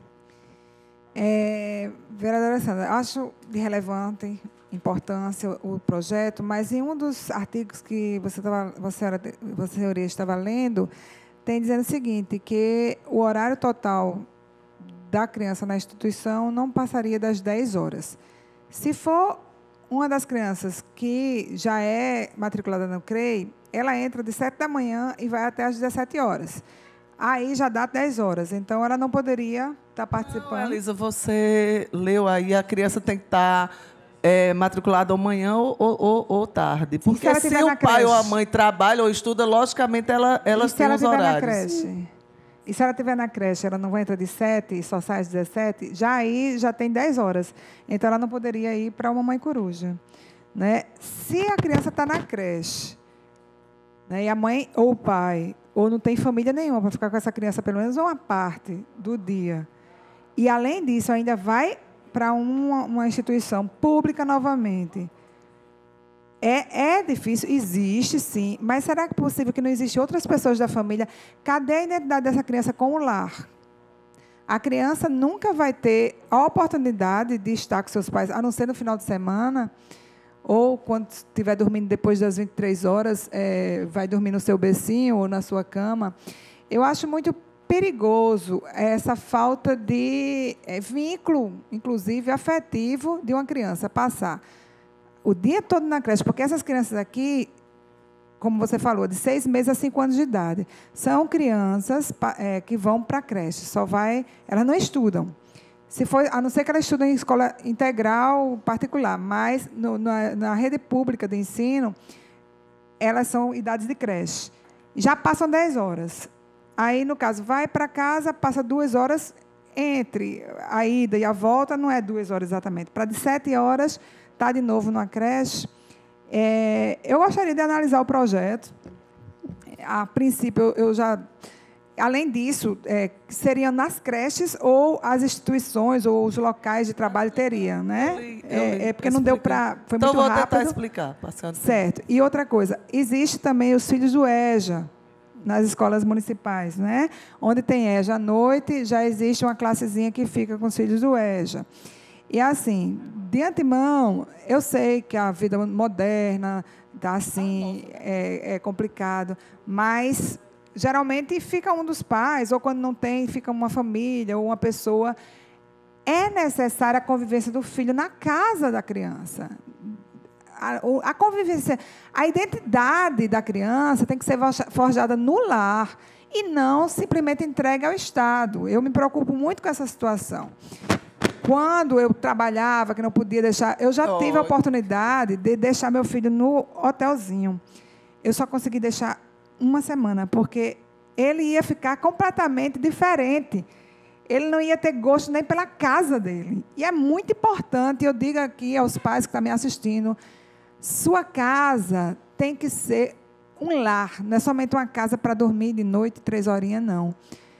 S2: Vereadora Sandra, acho de relevante importância o projeto, mas em um dos artigos que você senhoria estava lendo, tem dizendo o seguinte, que o horário total da criança na instituição não passaria das 10 horas. Se for uma das crianças que já é matriculada no CREI, ela entra de 7 da manhã e vai até às 17 horas. Aí já dá 10 horas, então ela não poderia estar participando.
S1: Não, Elisa, você leu aí, a criança tem que estar matriculada amanhã ou tarde. Porque se o pai ou a mãe trabalha ou estuda, logicamente elas têm os horários.
S2: E se ela estiver na creche, ela não entra de 7 e só sai às 17, já tem 10 horas. Então, ela não poderia ir para uma mãe coruja. Né? Se a criança está na creche, né, e a mãe ou o pai, ou não tem família nenhuma para ficar com essa criança pelo menos uma parte do dia, e, além disso, ainda vai para uma instituição pública novamente, é difícil, existe sim, mas será que é possível que não existem outras pessoas da família? Cadê a identidade dessa criança com o lar? A criança nunca vai ter a oportunidade de estar com seus pais, a não ser no final de semana, ou quando estiver dormindo depois das 23 horas, vai dormir no seu bercinho ou na sua cama. Eu acho muito perigoso essa falta de vínculo, inclusive afetivo, de uma criança passar o dia todo na creche, porque essas crianças aqui, como você falou, de 6 meses a 5 anos de idade, são crianças que vão para a creche, elas não estudam. Se for, a não ser que elas estudem em escola integral particular, mas na rede pública de ensino, elas são idades de creche. Já passam 10 horas. Aí, no caso, vai para casa, passa 2 horas, entre a ida e a volta, não é 2 horas exatamente. Para de 7 horas, estar de novo numa creche. Eu gostaria de analisar o projeto. A princípio, eu já... Além disso, seriam nas creches ou as instituições ou os locais de trabalho teriam, né? Porque não deu para... Foi
S1: então,
S2: muito rápido.
S1: Então, vou tentar explicar. Passando.
S2: Certo. E outra coisa, existe também os filhos do EJA, nas escolas municipais, né? Onde tem EJA à noite, já existe uma classezinha que fica com os filhos do EJA. E, assim, de antemão, eu sei que a vida moderna está assim, é complicado, mas, geralmente, fica um dos pais, ou quando não tem, fica uma família ou uma pessoa. É necessária a convivência do filho na casa da criança. A convivência, a identidade da criança tem que ser forjada no lar e não simplesmente entregue ao Estado. Eu me preocupo muito com essa situação. Quando eu trabalhava, que não podia deixar... Eu já tive a oportunidade de deixar meu filho no hotelzinho. Eu só consegui deixar 1 semana, porque ele ia ficar completamente diferente. Ele não ia ter gosto nem pela casa dele. E é muito importante, eu digo aqui aos pais que estão me assistindo, sua casa tem que ser um lar, não é somente uma casa para dormir de noite, 3 horinhas, não.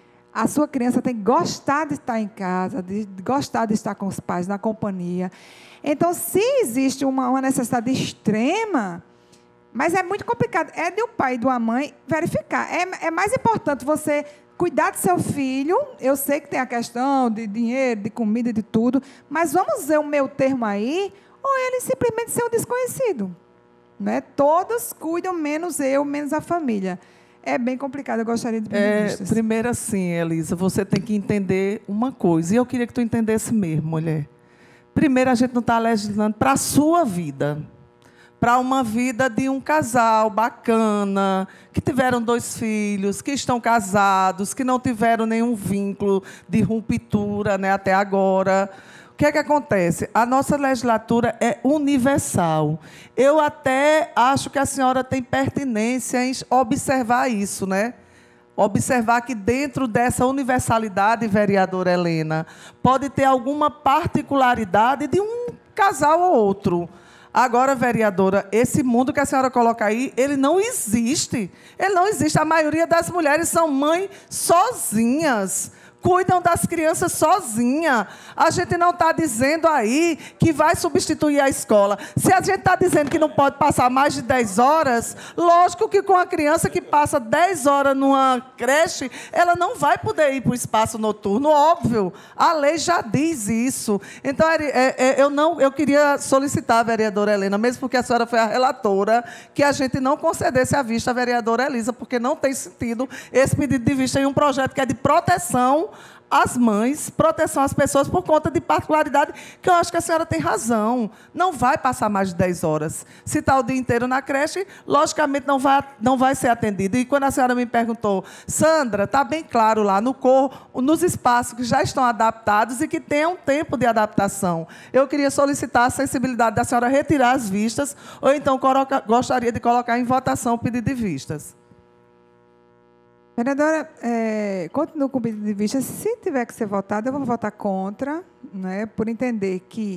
S2: A sua criança tem que gostar de estar em casa, de gostar de estar com os pais, na companhia. Então, se existe uma necessidade extrema, mas é muito complicado, é do pai e da mãe verificar. É mais importante você cuidar do seu filho. Eu sei que tem a questão de dinheiro, de comida, de tudo, mas vamos dizer o meu termo aí, ou ele simplesmente ser um desconhecido. Né? Todos cuidam, menos eu, menos a família. É bem complicado, eu gostaria de vistas.
S1: Primeiro assim, Elisa, você tem que entender uma coisa, e eu queria que tu entendesse mesmo, mulher. Primeiro, a gente não está legislando para a sua vida, para uma vida de um casal bacana, que tiveram 2 filhos, que estão casados, que não tiveram nenhum vínculo de ruptura, né, até agora. O que é que acontece? A nossa legislatura é universal. Eu até acho que a senhora tem pertinência em observar isso, né? Observar que dentro dessa universalidade, vereadora Helena, pode ter alguma particularidade de um casal ou outro. Agora, vereadora, esse mundo que a senhora coloca aí, ele não existe. Ele não existe. A maioria das mulheres são mães sozinhas. Cuidam das crianças sozinha. A gente não está dizendo aí que vai substituir a escola. Se a gente está dizendo que não pode passar mais de 10 horas, lógico que com a criança que passa 10 horas numa creche, ela não vai poder ir para o espaço noturno, óbvio. A lei já diz isso. Então, eu queria solicitar a vereadora Helena, mesmo porque a senhora foi a relatora, que a gente não concedesse a vista à vereadora Elisa, porque não tem sentido esse pedido de vista em um projeto que é de proteção às mães, proteção às pessoas, por conta de particularidade, que eu acho que a senhora tem razão. Não vai passar mais de 10 horas. Se está o dia inteiro na creche, logicamente não vai ser atendido. E quando a senhora me perguntou, Sandra, está bem claro lá nos espaços que já estão adaptados e que tem um tempo de adaptação. Eu queria solicitar a sensibilidade da senhora retirar as vistas, ou então gostaria de colocar em votação o pedido de vistas.
S2: Vereadora, continuo com o pedido de vista. Se tiver que ser votado, eu vou votar contra, né, por entender que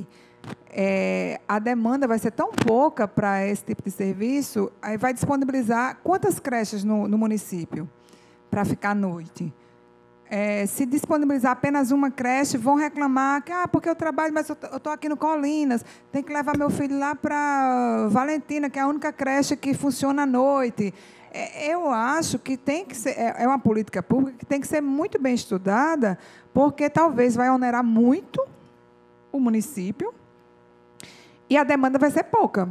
S2: a demanda vai ser tão pouca para esse tipo de serviço, aí vai disponibilizar quantas creches no município para ficar à noite. Se disponibilizar apenas uma creche, vão reclamar que, porque eu trabalho, mas eu estou aqui no Colinas, tem que levar meu filho lá para Valentina, que é a única creche que funciona à noite. Eu acho que tem que ser, uma política pública que tem que ser muito bem estudada, porque talvez vai onerar muito o município e a demanda vai ser pouca.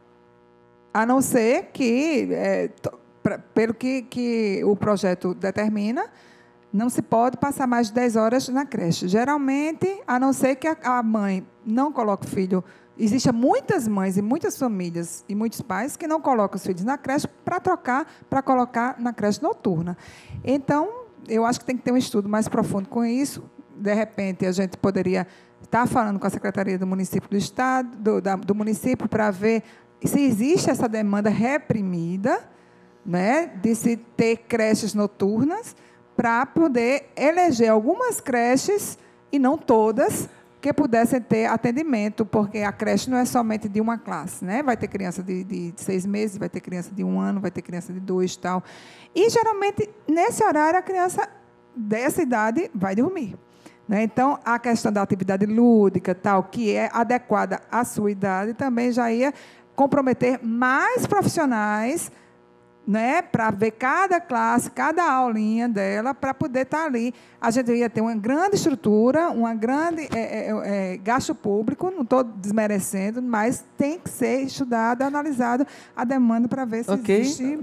S2: A não ser que, pelo que o projeto determina, não se pode passar mais de 10 horas na creche. Geralmente, a não ser que a mãe não coloque o filho. Existem muitas mães e muitas famílias e muitos pais que não colocam os filhos na creche para colocar na creche noturna. Então, eu acho que tem que ter um estudo mais profundo com isso. De repente, a gente poderia estar falando com a Secretaria do Município do Estado, do município, para ver se existe essa demanda reprimida, né, de se ter creches noturnas, para poder eleger algumas creches, e não todas, que pudessem ter atendimento, porque a creche não é somente de uma classe, né? Vai ter criança de 6 meses, vai ter criança de 1 ano, vai ter criança de 2 e tal. E, geralmente, nesse horário, a criança dessa idade vai dormir, né? Então, a questão da atividade lúdica, tal, que é adequada à sua idade, também já ia comprometer mais profissionais, né, para ver cada classe, cada aulinha dela, para poder estar ali. A gente ia ter uma grande estrutura, uma grande gasto público, não estou desmerecendo, mas tem que ser estudado, analisado a demanda para ver se existe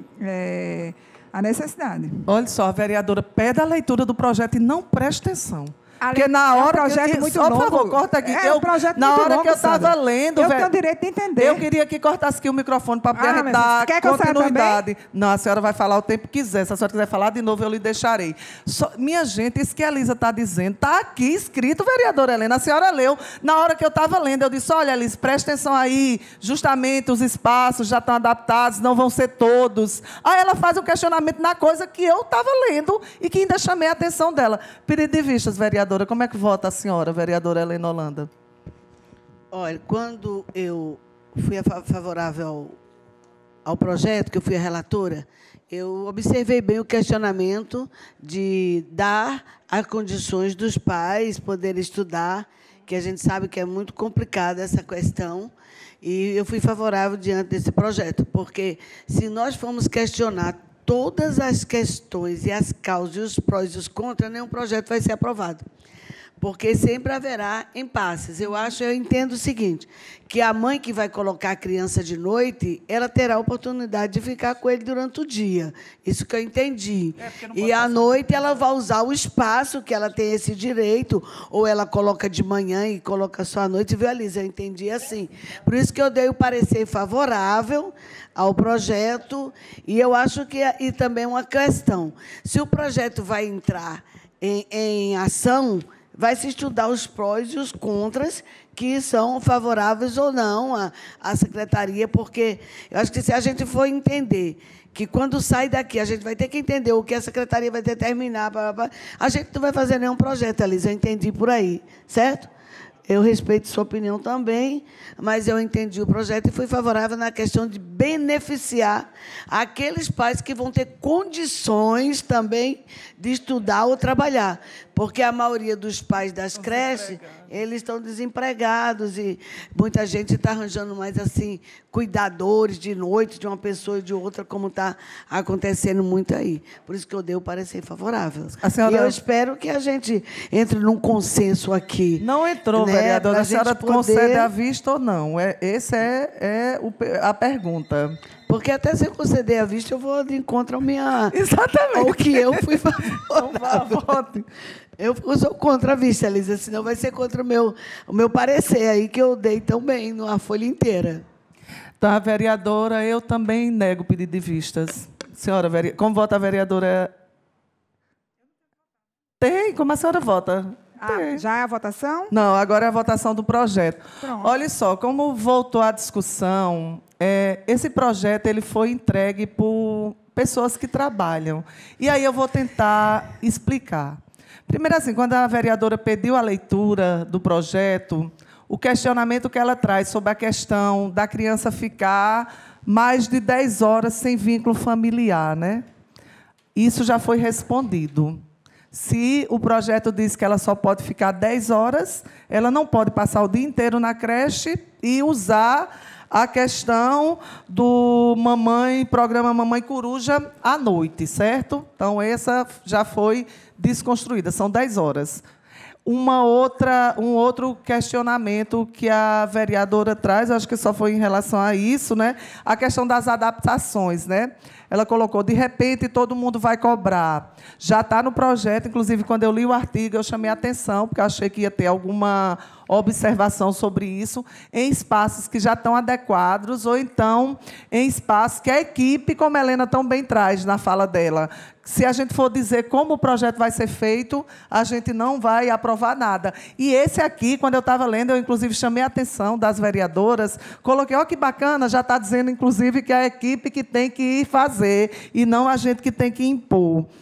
S2: a necessidade.
S1: Olha só, a vereadora pede a leitura do projeto e não presta atenção.
S2: Porque na hora projeto muito
S1: só,
S2: longo.
S1: por favor, corta aqui.
S2: Na
S1: hora que eu estava lendo,
S2: eu tenho o direito de entender.
S1: Eu queria que cortasse aqui o microfone para poder dar continuidade. Não, a senhora vai falar o tempo que quiser. Se a senhora quiser falar de novo, eu lhe deixarei. Minha gente, isso que a Elisa está dizendo, está aqui escrito, vereadora Helena. A senhora leu. Na hora que eu estava lendo, eu disse, olha, Elisa, presta atenção aí. Justamente os espaços já estão adaptados, não vão ser todos. Aí ela faz um questionamento na coisa que eu estava lendo e que ainda chamei a atenção dela. Pedido de vistas, vereadora. Como é que vota a senhora, vereadora Helena Holanda?
S3: Olha, quando eu fui favorável ao projeto, que eu fui a relatora, eu observei bem o questionamento de dar as condições dos pais poderem estudar, que a gente sabe que é muito complicada essa questão, e eu fui favorável diante desse projeto, porque se nós formos questionar todas as questões e as causas, e os prós e os contras, nenhum projeto vai ser aprovado. Porque sempre haverá impasses. Eu entendo o seguinte, que a mãe que vai colocar a criança de noite, ela terá a oportunidade de ficar com ele durante o dia. Isso que eu entendi. E à noite ela vai usar o espaço, que ela tem esse direito, ou ela coloca de manhã e coloca só à noite, viu, Elisa? Eu entendi assim. Por isso que eu dei o parecer favorável ao projeto, e eu acho que e também uma questão. Se o projeto vai entrar em ação, vai se estudar os prós e os contras que são favoráveis ou não à secretaria, porque eu acho que se a gente for entender que, quando sai daqui, a gente vai ter que entender o que a secretaria vai determinar, a gente não vai fazer nenhum projeto, Elisa, eu entendi por aí, certo? Eu respeito sua opinião também, mas eu entendi o projeto e fui favorável na questão de beneficiar aqueles pais que vão ter condições também de estudar ou trabalhar, porque a maioria dos pais das creches, eles estão desempregados e muita gente está arranjando mais assim cuidadores de noite de uma pessoa e de outra, como está acontecendo muito aí. Por isso que eu dei o parecer favorável. E eu espero que a gente entre num consenso aqui.
S1: Não entrou, né, vereadora. A senhora concede a vista ou não? Essa é a pergunta.
S3: Porque até se eu conceder a vista, eu vou de encontro ao
S1: Exatamente.
S3: ao que eu fui favorável.
S1: Então, vote.
S3: Eu sou contra a vista, Elisa, senão vai ser contra o meu parecer aí, que eu dei tão bem numa folha inteira.
S1: Tá, vereadora, eu também nego o pedido de vistas. Senhora, como vota a vereadora? Tem, como a senhora vota?
S2: Já é a votação?
S1: Não, agora é a votação do projeto.
S2: Pronto.
S1: Olha só, como voltou a discussão, esse projeto ele foi entregue por pessoas que trabalham. E aí eu vou tentar explicar. Primeiro, assim, quando a vereadora pediu a leitura do projeto, o questionamento que ela traz sobre a questão da criança ficar mais de 10 horas sem vínculo familiar, né? Isso já foi respondido. Se o projeto diz que ela só pode ficar 10 horas, ela não pode passar o dia inteiro na creche e usar a questão do programa Mamãe Coruja à noite, certo? Então, essa já foi desconstruída, são 10 horas. Um outro questionamento que a vereadora traz, acho que só foi em relação a isso, né? A questão das adaptações, né? Ela colocou, de repente, todo mundo vai cobrar. Já está no projeto, inclusive, quando eu li o artigo, eu chamei a atenção, porque achei que ia ter alguma observação sobre isso, em espaços que já estão adequados, ou então em espaços que a equipe, como a Helena tão bem traz na fala dela, se a gente for dizer como o projeto vai ser feito, a gente não vai aprovar nada. E esse aqui, quando eu estava lendo, eu, inclusive, chamei a atenção das vereadoras, coloquei, ó, que bacana, já está dizendo, inclusive, que é a equipe que tem que fazer, e não a gente que tem que impor.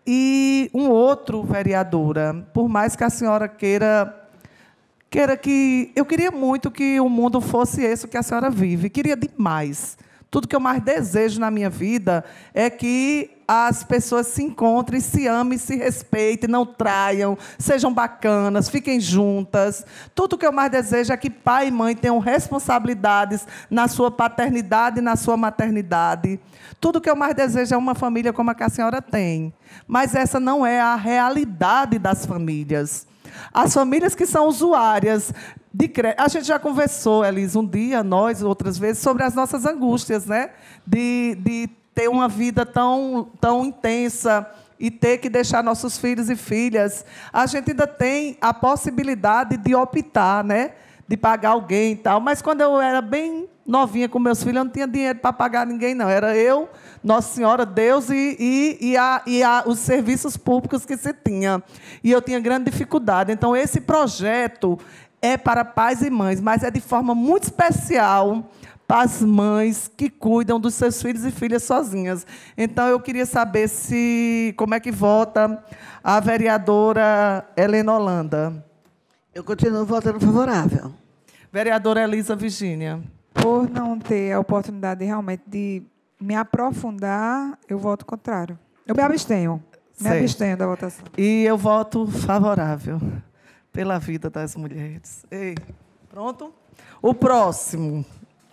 S1: E um outro, vereadora, por mais que a senhora queira que... Eu queria muito que o mundo fosse esse que a senhora vive. Queria demais. Tudo que eu mais desejo na minha vida é que as pessoas se encontrem, se amem, se respeitem, não traiam, sejam bacanas, fiquem juntas. Tudo que eu mais desejo é que pai e mãe tenham responsabilidades na sua paternidade e na sua maternidade. Tudo que eu mais desejo é uma família como a que a senhora tem. Mas essa não é a realidade das famílias. As famílias que são usuárias de crédito. A gente já conversou, Elisa, um dia, nós, outras vezes, sobre as nossas angústias, né? De ter uma vida tão intensa e ter que deixar nossos filhos e filhas. A gente ainda tem a possibilidade de optar, né? De pagar alguém e tal. Mas quando eu era bem novinha com meus filhos, eu não tinha dinheiro para pagar ninguém, não. Era eu, Nossa Senhora, Deus e os serviços públicos que se tinha. E eu tinha grande dificuldade. Então, esse projeto é para pais e mães, mas é de forma muito especial para as mães que cuidam dos seus filhos e filhas sozinhas. Então, eu queria saber como é que vota a vereadora Helena Holanda.
S3: Eu continuo votando favorável.
S1: Vereadora Elisa Virgínia.
S2: Por não ter a oportunidade realmente de me aprofundar, eu voto contrário. Eu me abstenho. Me abstenho da votação.
S1: E eu voto favorável pela vida das mulheres. Ei, pronto? O próximo.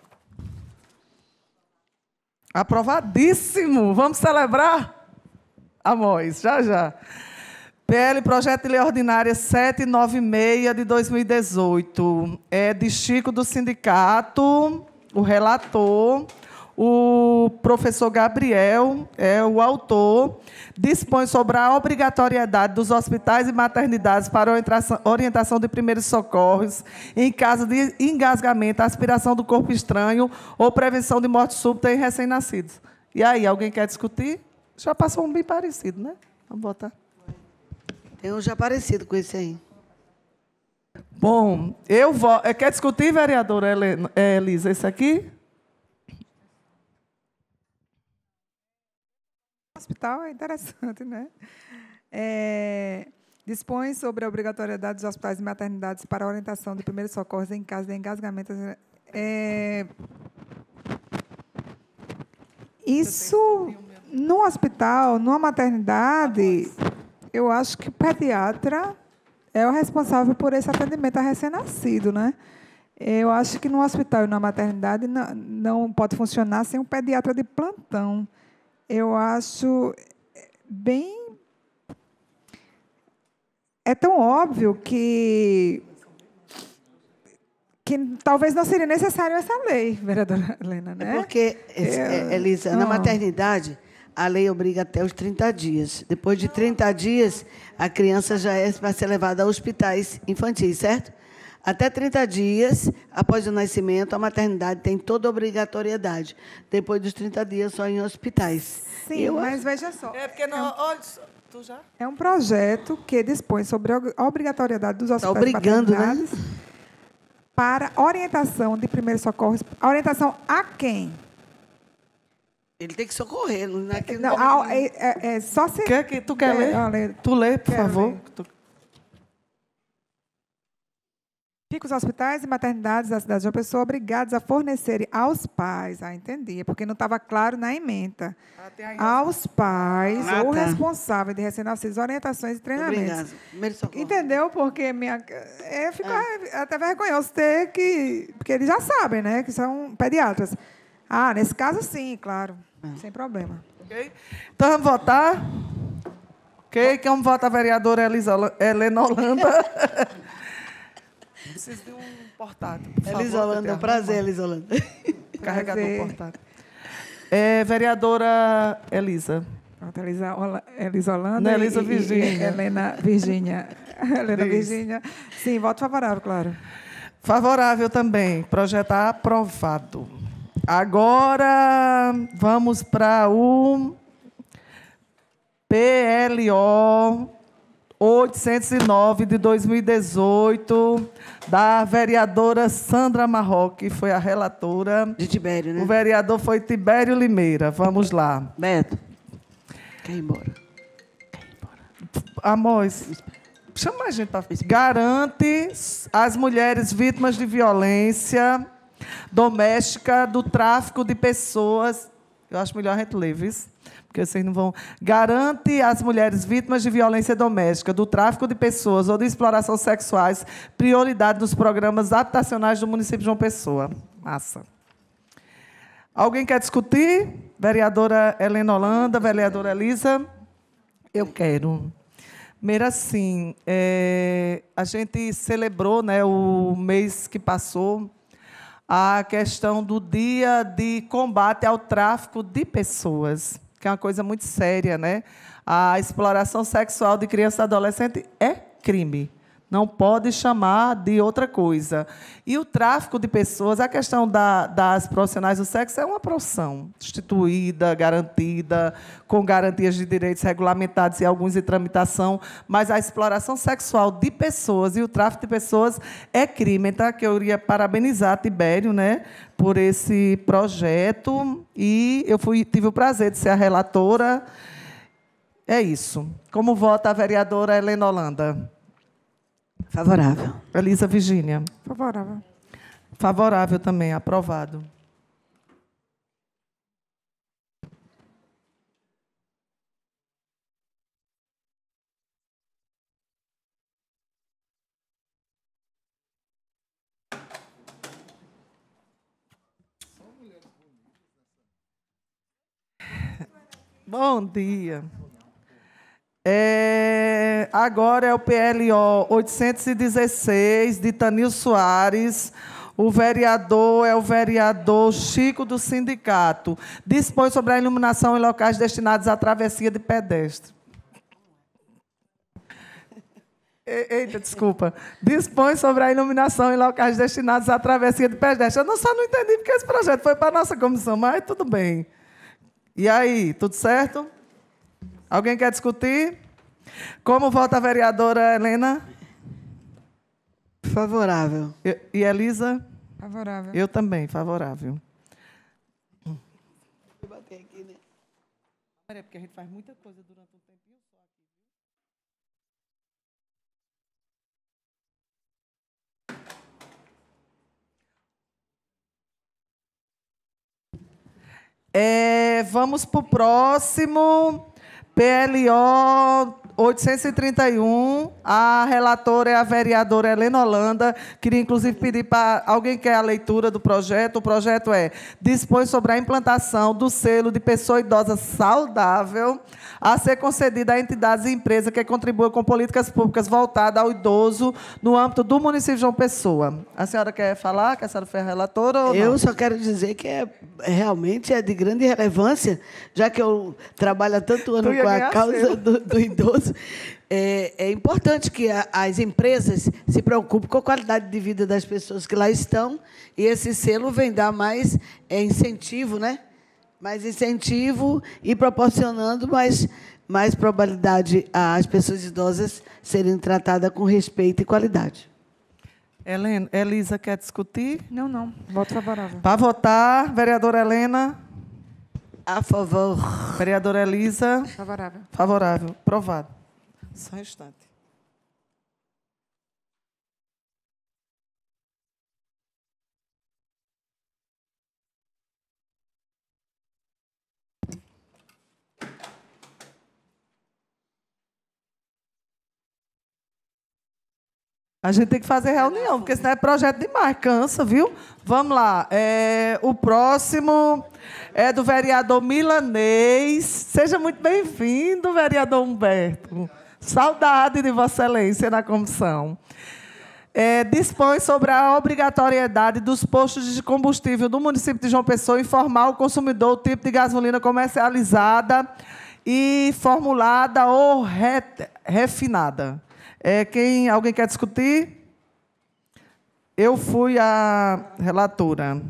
S1: Aprovadíssimo. Vamos celebrar? Amós, já, já. PL, Projeto de Lei Ordinária 796 de 2018. É de Chico do Sindicato, o relator, o professor Gabriel é o autor, dispõe sobre a obrigatoriedade dos hospitais e maternidades para orientação de primeiros socorros em caso de engasgamento, aspiração do corpo estranho ou prevenção de morte súbita em recém-nascidos. E aí, alguém quer discutir? Já passou um bem parecido, né? Vamos votar.
S3: Tem um já parecido com esse aí.
S1: Bom, eu vou... Quer discutir, vereadora Elisa, esse aqui?
S2: O hospital é interessante, né? Dispõe sobre a obrigatoriedade dos hospitais e maternidades para a orientação de primeiros socorros em caso de engasgamento. Isso, no hospital, numa maternidade... Eu acho que o pediatra é o responsável por esse atendimento a recém-nascido, né? Eu acho que no hospital e na maternidade não pode funcionar sem um pediatra de plantão. Eu acho bem... É tão óbvio que talvez não seria necessário essa lei, vereadora Helena, né?
S3: É porque, Elisa, na maternidade... A lei obriga até os 30 dias. Depois de 30 dias, a criança já é para ser levada a hospitais infantis, certo? Até 30 dias, após o nascimento, a maternidade tem toda a obrigatoriedade. Depois dos 30 dias, só em hospitais.
S2: Sim, mas veja só.
S1: É porque não... Olha, tu já?
S2: É um projeto que dispõe sobre a obrigatoriedade dos hospitais
S3: e maternidades,
S2: né? Para orientação de primeiros socorros. A orientação a quem?
S3: Ele tem que socorrer. Não é que
S2: só se...
S1: Tu quer ler? Tu lê, por favor.
S2: Fica os hospitais e maternidades da cidade de João Pessoa obrigados a fornecerem aos pais, entendi, porque não estava claro na ementa, aos pais ou responsável de recém-nascidos orientações e treinamentos. Entendeu? Porque eu fico até vergonhoso ter que... Porque eles já sabem, né, que são pediatras. Nesse caso, sim, claro. Sem problema.
S1: Okay. Então, vamos votar? Ok, vamos votar a vereadora Helena Holanda. Preciso de um portátil, por favor.
S3: Elisa Holanda, prazer, Elisa Holanda.
S1: Carregador portátil. Vereadora Elisa.
S2: Elisa Holanda.
S1: Não, Elisa Virgínia.
S2: Helena Virgínia. Helena Virgínia. Sim, voto favorável, claro.
S1: Favorável também. Projeto aprovado. Agora, vamos para o PLO 809 de 2018, da vereadora Sandra Marroque, que foi a relatora.
S3: De Tibério, né?
S1: O vereador foi Tibério Limeira. Vamos lá.
S3: Beto, quer ir embora?
S1: Amós, chama a gente para... Garante às mulheres vítimas de violência doméstica, do tráfico de pessoas... Eu acho melhor a gente ler, viu? Porque vocês não vão... Garante às mulheres vítimas de violência doméstica, do tráfico de pessoas ou de exploração sexuais prioridade nos programas habitacionais do município de João Pessoa. Massa. Alguém quer discutir? Vereadora Helena Holanda, vereadora Elisa? Eu quero. Primeiro, assim, a gente celebrou, né, o mês que passou, a questão do Dia de Combate ao Tráfico de Pessoas, que é uma coisa muito séria, né? A exploração sexual de criança e adolescente é crime. Não pode chamar de outra coisa. E o tráfico de pessoas, a questão das profissionais do sexo é uma profissão instituída, garantida, com garantias de direitos regulamentados e alguns em tramitação, mas a exploração sexual de pessoas e o tráfico de pessoas é crime. Então, que eu queria parabenizar a Tibério, né, por esse projeto, e eu tive o prazer de ser a relatora. É isso. Como vota a vereadora Helena Holanda?
S3: Favorável.
S1: Elisa Virgínia.
S2: Favorável.
S1: Favorável também, aprovado. Bom dia. Agora é o PLO 816, de Tanil Soares. O vereador é o vereador Chico, do sindicato. Dispõe sobre a iluminação em locais destinados à travessia de pedestre. Eita, desculpa. Dispõe sobre a iluminação em locais destinados à travessia de pedestre. Eu só não entendi porque esse projeto foi para a nossa comissão, mas tudo bem. E aí, tudo certo? Alguém quer discutir? Como vota a vereadora Helena?
S3: Favorável.
S1: E Elisa?
S2: Favorável.
S1: Eu também, favorável.
S3: Vou bater aqui, né?
S1: É porque a gente faz muita coisa durante um tempinho só aqui. Vamos para o próximo. PLO 831, a relatora é a vereadora Helena Holanda. Queria, inclusive, pedir para alguém que quer a leitura do projeto. O projeto dispõe sobre a implantação do selo de pessoa idosa saudável a ser concedida a entidades e empresas que contribuam com políticas públicas voltadas ao idoso no âmbito do município de João Pessoa. A senhora quer falar? Que a senhora foi a relatora ou não?
S3: Eu só quero dizer que realmente é de grande relevância, já que eu trabalho há tanto ano com a causa do idoso. É importante que as empresas se preocupem com a qualidade de vida das pessoas que lá estão, e esse selo vem dar mais incentivo, né? Mais incentivo e proporcionando mais probabilidade às pessoas idosas serem tratadas com respeito e qualidade.
S1: Elisa quer discutir?
S2: Não. Voto favorável.
S1: Para votar, vereadora Helena.
S3: A favor.
S1: Vereadora Elisa.
S2: Favorável.
S1: Favorável. Aprovado. Só um instante. A gente tem que fazer reunião, porque senão é projeto demais, cansa, viu? Vamos lá. O próximo é do vereador Milanês. Seja muito bem-vindo, vereador Humberto. Saudade de Vossa Excelência na comissão. Dispõe sobre a obrigatoriedade dos postos de combustível do município de João Pessoa informar ao consumidor o tipo de gasolina comercializada e formulada ou refinada. Alguém quer discutir? Eu fui a relatora.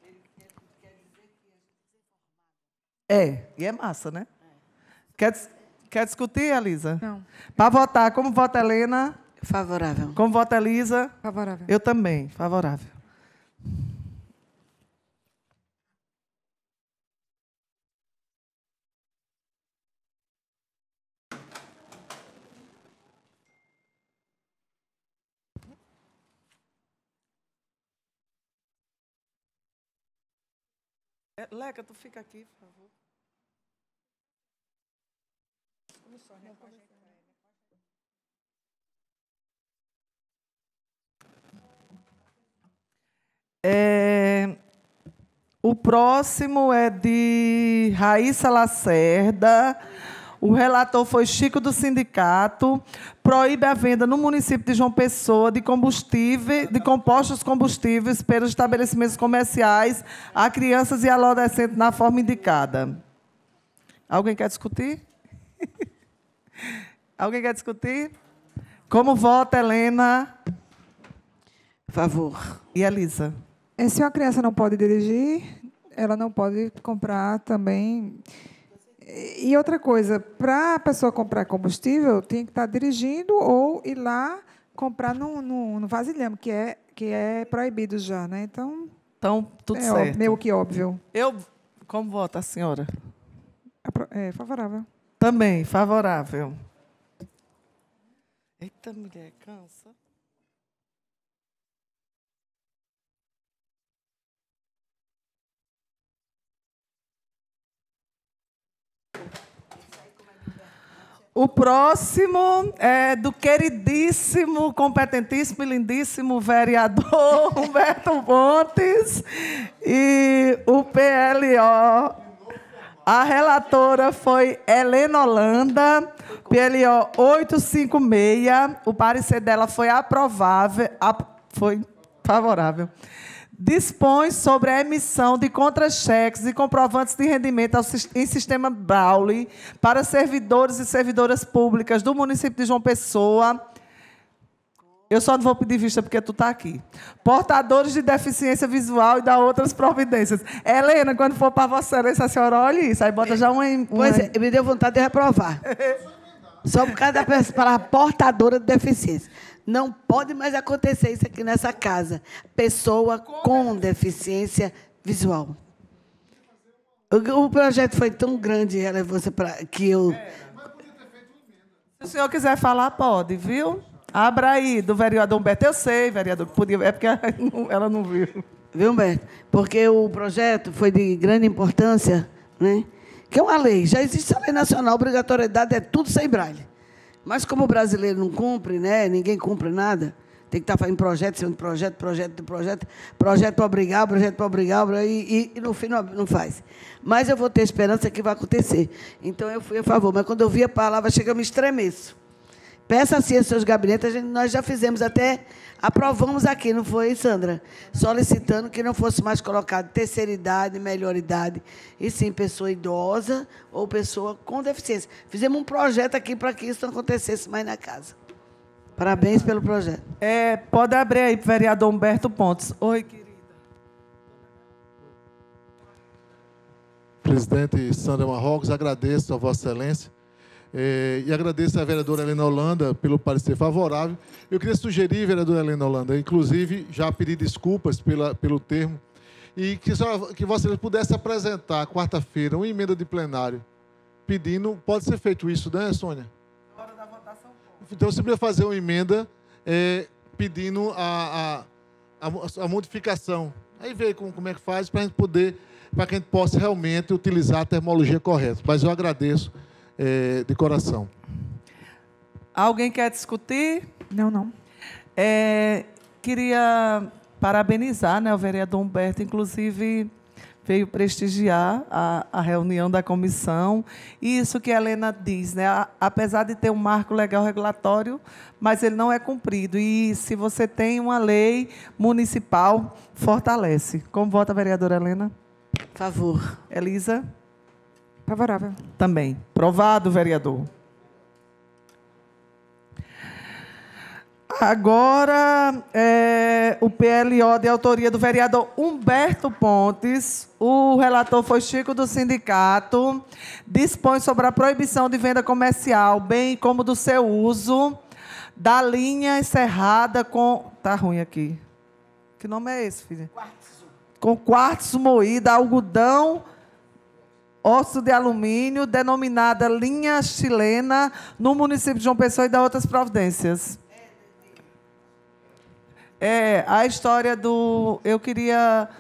S1: E é massa, né? Quer discutir, Elisa?
S2: Não.
S1: Para votar, como vota Helena?
S3: Favorável.
S1: Como vota Elisa?
S2: Favorável.
S1: Eu também, favorável. Leca, tu fica aqui, por favor. O próximo é de Raíssa Lacerda. O relator foi Chico do Sindicato. Proíbe a venda no município de João Pessoa de compostos combustíveis pelos estabelecimentos comerciais a crianças e adolescentes na forma indicada. Alguém quer discutir? Alguém quer discutir? Como vota, Helena?
S3: Favor.
S1: E Elisa?
S2: Se uma criança não pode dirigir, ela não pode comprar também. E outra coisa, para a pessoa comprar combustível, tem que estar dirigindo ou ir lá comprar no vasilhame, que é proibido já, né? Então,
S1: Tudo certo.
S2: Meio que óbvio.
S1: Como vota a senhora?
S2: É favorável.
S1: Também, favorável. Eita, mulher, cansa. O próximo é do queridíssimo, competentíssimo e lindíssimo vereador Humberto Pontes e o PLO. A relatora foi Helena Holanda, PLO 856. O parecer dela foi foi favorável. Dispõe sobre a emissão de contra-cheques e comprovantes de rendimento em sistema Braille para servidores e servidoras públicas do município de João Pessoa. Eu só não vou pedir vista porque tu está aqui. Portadores de deficiência visual e da outras providências. Helena, quando for para Vossa Excelência, a senhora olha isso, aí bota já
S3: Pois é, me deu vontade de reprovar. Só por causa da palavra portadora de deficiência. Não pode mais acontecer isso aqui nessa casa. Pessoa com deficiência visual. O projeto foi tão grande, relevância que eu...
S1: Se o senhor quiser falar, pode, viu? Abra aí, do vereador Humberto. Eu sei, vereador, que podia... É porque ela não viu.
S3: Viu, Humberto? Porque o projeto foi de grande importância, né? Que é uma lei. Já existe a lei nacional, obrigatoriedade é tudo sem braille. Mas como o brasileiro não cumpre, né? Ninguém cumpre nada, tem que estar fazendo projeto, segundo projeto para obrigar, e no fim não faz. Mas eu vou ter esperança que vai acontecer. Então, eu fui a favor. Mas, quando eu vi a palavra, chega, eu me estremeço. Peça assim aos seus gabinetes, nós já fizemos até, aprovamos aqui, não foi, Sandra? Solicitando que não fosse mais colocado terceira idade, melhor idade, e sim pessoa idosa ou pessoa com deficiência. Fizemos um projeto aqui para que isso não acontecesse mais na casa. Parabéns pelo projeto.
S1: Pode abrir aí para o vereador Humberto Pontes. Oi, querida.
S4: Presidente Sandra Marrocos, agradeço a Vossa Excelência. E agradeço à vereadora Helena Holanda pelo parecer favorável. Eu queria sugerir, vereadora Helena Holanda, inclusive, já pedir desculpas pelo termo, e que Vossa Excelência pudesse apresentar, quarta-feira, uma emenda de plenário, pedindo... Pode ser feito isso, né, Sônia? Na hora da votação. Então, você precisa fazer uma emenda pedindo a modificação. Aí vê como é que faz para a gente poder... para que a gente possa realmente utilizar a terminologia correta. Mas eu agradeço de coração.
S1: Alguém quer discutir?
S2: Não.
S1: Queria parabenizar, né, o vereador Humberto, inclusive veio prestigiar a reunião da comissão. E isso que a Helena diz, né, apesar de ter um marco legal regulatório, mas ele não é cumprido. E se você tem uma lei municipal, fortalece. Como vota a vereadora Helena?
S3: Favor.
S1: Elisa?
S2: Favorável.
S1: Também. Provado, vereador. Agora, o PLO de autoria do vereador Humberto Pontes. O relator foi Chico do Sindicato. Dispõe sobre a proibição de venda comercial, bem como do seu uso, da linha encerrada com... Tá ruim aqui. Que nome é esse, filha? Quartzo. Com quartzo moído, algodão... osso de alumínio, denominada linha chilena, no município de João Pessoa e da outras providências. A história do... Eu queria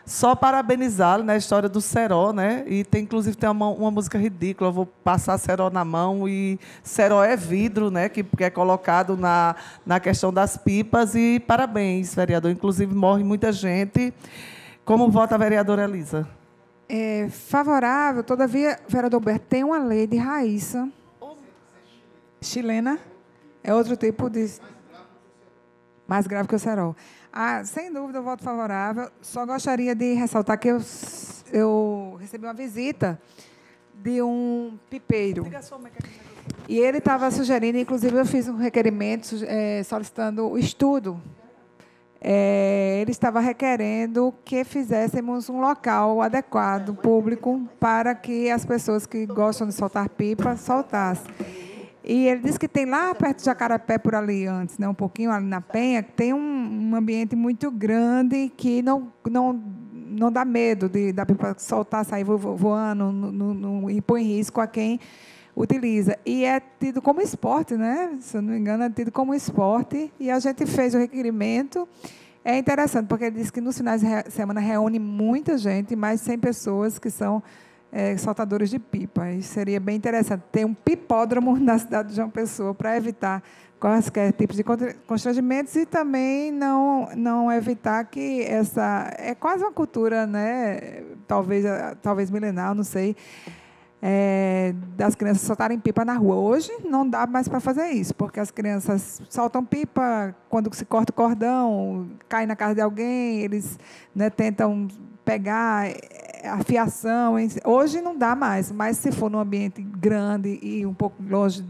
S1: só parabenizá-lo na história do cerol, né? E tem, inclusive, tem uma música ridícula, eu vou passar cerol na mão, e cerol é vidro, né? Que é colocado na questão das pipas, e parabéns, vereador. Inclusive, morre muita gente. Como vota a vereadora Elisa?
S2: Favorável, todavia, vereador Humberto, tem uma lei de Raíssa, chilena, é outro tipo de... Mais grave que o cerol. Sem dúvida, eu voto favorável. Só gostaria de ressaltar que eu recebi uma visita de um pipeiro. E ele estava sugerindo, inclusive eu fiz um requerimento solicitando o estudo. Ele estava requerendo que fizéssemos um local adequado, público, para que as pessoas que gostam de soltar pipa soltassem. E ele disse que tem lá perto de Jacarapé, por ali antes, né, um pouquinho ali na Penha, que tem um ambiente muito grande que não dá medo da pipa soltar, sair voando e põe em risco a quem utiliza. E é tido como esporte, né? Se eu não me engano, é tido como esporte. E a gente fez o requerimento. É interessante, porque ele disse que nos finais de semana reúne muita gente, mais de 100 pessoas que são soltadores de pipa. E seria bem interessante ter um pipódromo na cidade de João Pessoa para evitar quaisquer tipos de constrangimentos e também não evitar que essa... É quase uma cultura, né? Talvez milenar, não sei, das crianças soltarem pipa na rua. Hoje não dá mais para fazer isso, porque as crianças soltam pipa quando se corta o cordão, cai na casa de alguém, eles, né, tentam pegar a fiação. Hoje não dá mais, mas se for num ambiente grande e um pouco longe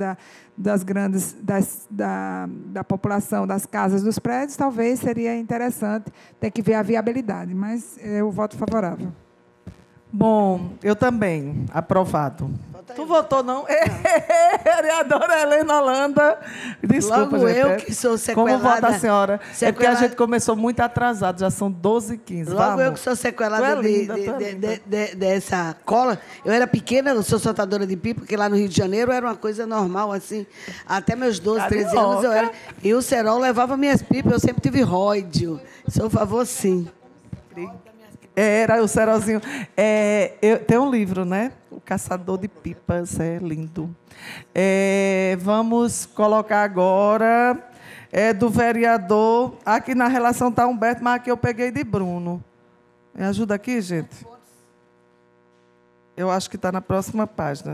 S2: da população, das casas, dos prédios, talvez seria interessante. Tem que ver a viabilidade, mas eu voto favorável.
S1: Bom, eu também. Aprovado. Tu votou, não? Vereadora Helena Holanda. Desculpa,
S3: logo
S1: gente.
S3: Eu que sou sequelada.
S1: Como vota a senhora? É porque a gente começou muito atrasado, já são 12h15.
S3: Logo
S1: Vamos.
S3: eu que sou sequelada dessa cola. Eu era pequena, eu sou soltadora de pipa, porque lá no Rio de Janeiro era uma coisa normal, assim. Até meus 12, 13 anos eu era. E o cerol levava minhas pipas, eu sempre tive ródio. Sou a favor, sim.
S1: Era o cerolzinho. Tem um livro, né? O Caçador de Pipas, é lindo. Vamos colocar agora do vereador. Aqui na relação está Humberto, mas aqui eu peguei de Bruno. Me ajuda aqui, gente? Eu acho que está na próxima página.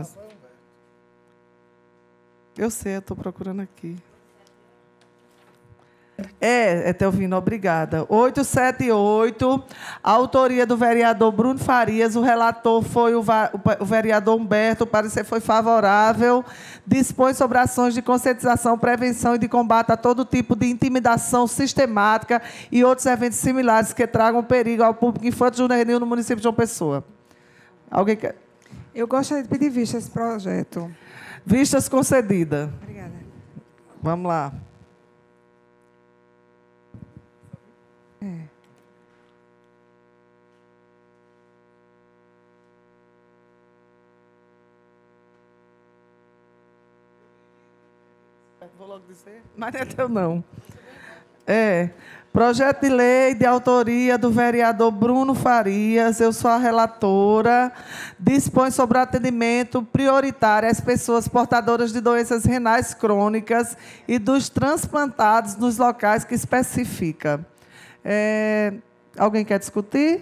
S1: Eu sei, eu estou procurando aqui. Teovino, obrigada. 878, a autoria do vereador Bruno Farias, o relator foi o vereador Humberto, o parecer foi favorável, dispõe sobre ações de conscientização, prevenção e de combate a todo tipo de intimidação sistemática e outros eventos similares que tragam perigo ao público infantil e juvenil no município de João Pessoa. Alguém quer?
S2: Eu gostaria de pedir vista esse projeto.
S1: Vistas concedida.
S2: Obrigada.
S1: Vamos lá. Vou logo dizer, mas não é teu, não. Projeto de lei de autoria do vereador Bruno Farias, eu sou a relatora, dispõe sobre o atendimento prioritário às pessoas portadoras de doenças renais crônicas e dos transplantados nos locais que especifica. Alguém quer discutir?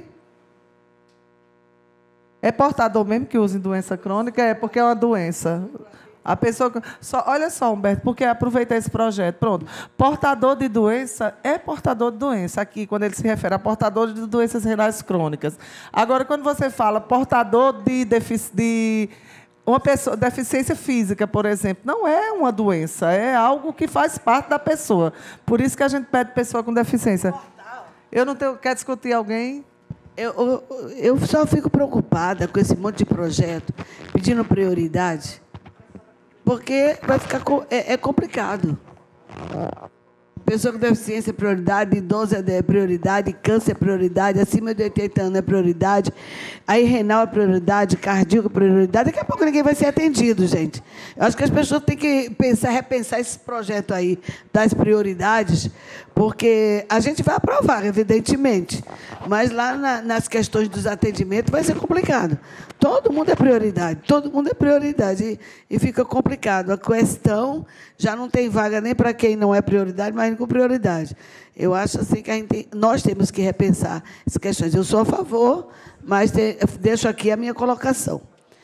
S1: É portador mesmo que usa em doença crônica? É porque é uma doença. A pessoa... olha só, Humberto, porque aproveita esse projeto. Pronto. Portador de doença é portador de doença. Aqui, quando ele se refere a portador de doenças renais crônicas. Agora, quando você fala portador de uma pessoa, deficiência física, por exemplo, não é uma doença, é algo que faz parte da pessoa. Por isso que a gente pede pessoa com deficiência. Eu não tenho... Quer discutir alguém?
S3: Eu só fico preocupada com esse monte de projeto pedindo prioridade, porque vai ficar complicado. Pessoa com deficiência é prioridade, idoso é prioridade, câncer é prioridade, acima de 80 anos é prioridade, aí renal é prioridade, cardíaco é prioridade. Daqui a pouco ninguém vai ser atendido, gente. Eu acho que as pessoas têm que repensar esse projeto aí das prioridades, porque a gente vai aprovar, evidentemente, mas lá nas questões dos atendimentos vai ser complicado. Todo mundo é prioridade, e fica complicado. A questão já não tem vaga nem para quem não é prioridade, mas com prioridade. Eu acho assim que nós temos que repensar essas questões. Eu sou a favor, mas deixo aqui a minha colocação.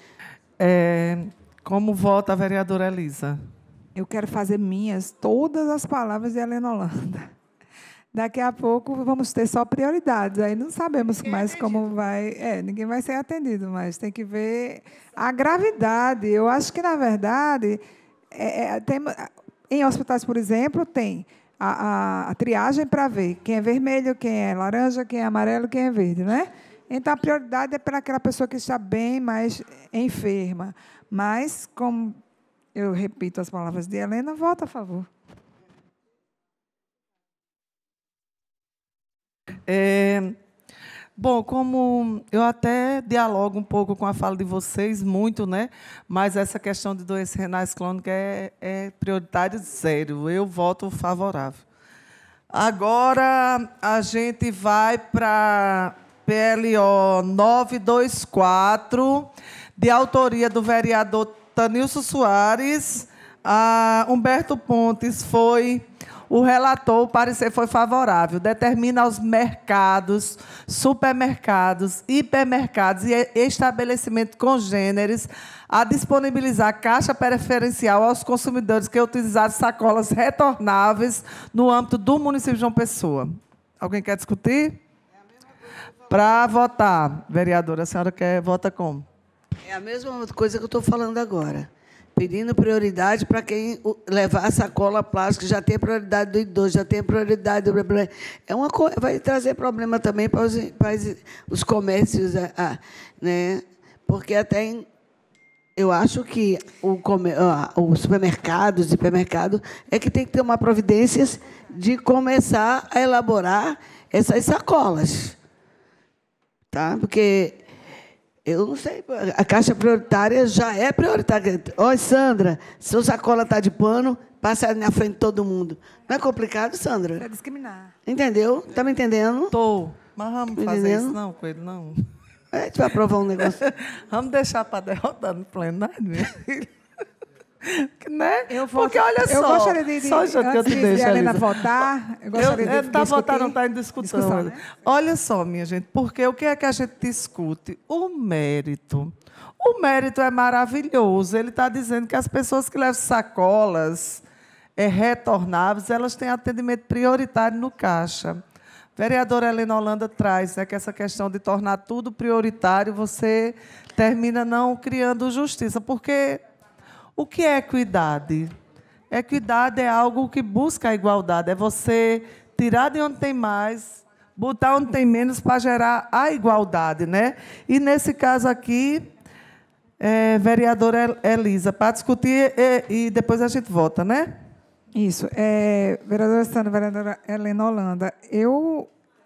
S1: Como vota a vereadora Elisa?
S2: Eu quero fazer minhas todas as palavras de Helena Holanda. Daqui a pouco vamos ter só prioridades. Aí não sabemos mais como vai... ninguém vai ser atendido, mas tem que ver a gravidade. Eu acho que, na verdade, em hospitais, por exemplo, tem a triagem para ver quem é vermelho, quem é laranja, quem é amarelo, quem é verde, né? Então, a prioridade é para aquela pessoa que está bem mais enferma. Mas, como eu repito as palavras de Helena, voto a favor.
S1: Bom, como eu até dialogo um pouco com a fala de vocês, muito, né? Mas essa questão de doenças renais crônicas é prioritário zero. Eu voto favorável. Agora, a gente vai para PLO 924, de autoria do vereador Tanilson Soares. Humberto Pontes foi o relator, o parecer foi favorável. Determina aos mercados, supermercados, hipermercados e estabelecimentos congêneres a disponibilizar caixa preferencial aos consumidores que utilizarem sacolas retornáveis no âmbito do município de João Pessoa. Alguém quer discutir? Para votar, vereadora, a senhora vota como?
S3: É a mesma coisa que eu estou falando agora. Pedindo prioridade para quem levar a sacola plástica, já tem prioridade do idoso, já tem prioridade do... vai trazer problema também para os comércios, né? Porque até eu acho que os supermercados, hipermercado, é que tem que tomar providências de começar a elaborar essas sacolas. Tá? Porque... eu não sei, a caixa prioritária já é prioritária. Oi, Sandra, seu sacola está de pano, passa na frente de todo mundo. Não é complicado, Sandra?
S2: É discriminar.
S3: Entendeu? Está me entendendo?
S1: Estou. Mas vamos fazer isso não, Coelho, não.
S3: A gente vai aprovar um negócio.
S1: Vamos deixar para derrotar no plenário, minha filha. Né?
S2: Porque, olha só... Eu gostaria de antes de Helena votar, eu gostaria de
S1: Está votando, não está em discussão. Né? Olha só, minha gente, porque o que é que a gente discute? O mérito. O mérito é maravilhoso. Ele está dizendo que as pessoas que levam sacolas retornáveis, elas têm atendimento prioritário no caixa. A vereadora Helena Holanda traz, né, que essa questão de tornar tudo prioritário, você termina não criando justiça, porque... o que é equidade? Equidade é algo que busca a igualdade. É você tirar de onde tem mais, botar onde tem menos para gerar a igualdade, né? E, nesse caso aqui, vereadora Elisa, para discutir e depois a gente vota, né?
S2: Isso. Vereadora Sandra, vereadora Helena Holanda, eu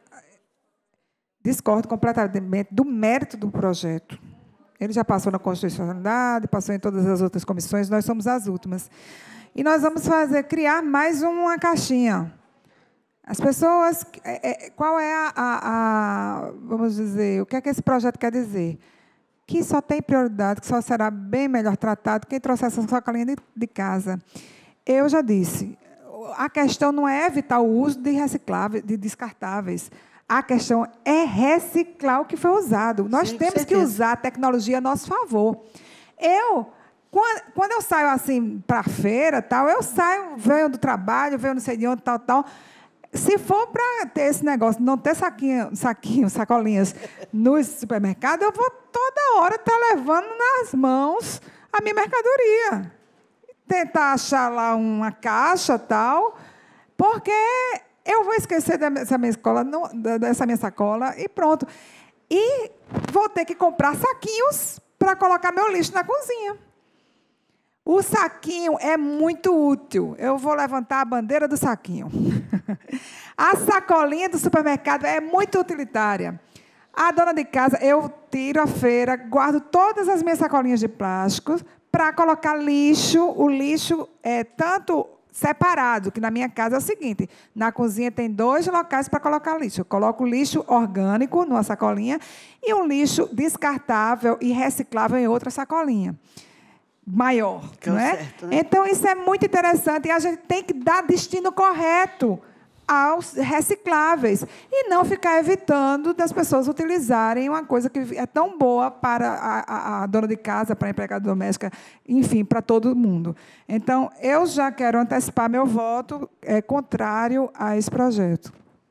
S2: discordo completamente do mérito do projeto. Ele já passou na constitucionalidade, passou em todas as outras comissões, nós somos as últimas. E nós vamos criar mais uma caixinha. As pessoas... qual é vamos dizer, o que é que esse projeto quer dizer? Que só tem prioridade, que só será bem melhor tratado quem trouxer essa sacolinha de casa. Eu já disse, a questão não é evitar o uso de recicláveis, de descartáveis. A questão é reciclar o que foi usado. Nós temos que usar a tecnologia a nosso favor. Quando eu saio assim para a feira, tal, eu venho do trabalho, venho não sei de onde, tal. Se for para ter esse negócio, não ter sacolinhas nos supermercados, eu vou toda hora estar levando nas mãos a minha mercadoria. Tentar achar lá uma caixa, tal, porque... eu vou esquecer dessa minha sacola e pronto. E vou ter que comprar saquinhos para colocar meu lixo na cozinha. O saquinho é muito útil. Eu vou levantar a bandeira do saquinho. A sacolinha do supermercado é muito utilitária. A dona de casa, eu tiro a feira, guardo todas as minhas sacolinhas de plástico para colocar lixo. O lixo é tanto separado, que na minha casa é o seguinte, na cozinha tem 2 locais para colocar lixo. Eu coloco lixo orgânico numa sacolinha e um lixo descartável e reciclável em outra sacolinha maior, não é?
S3: Certo, né?
S2: Então, isso é muito interessante e a gente tem que dar destino correto aos recicláveis e não ficar evitando das pessoas utilizarem uma coisa que é tão boa para a dona de casa, para a empregada doméstica, enfim, para todo mundo. Então, eu já quero antecipar meu voto contrário a esse projeto.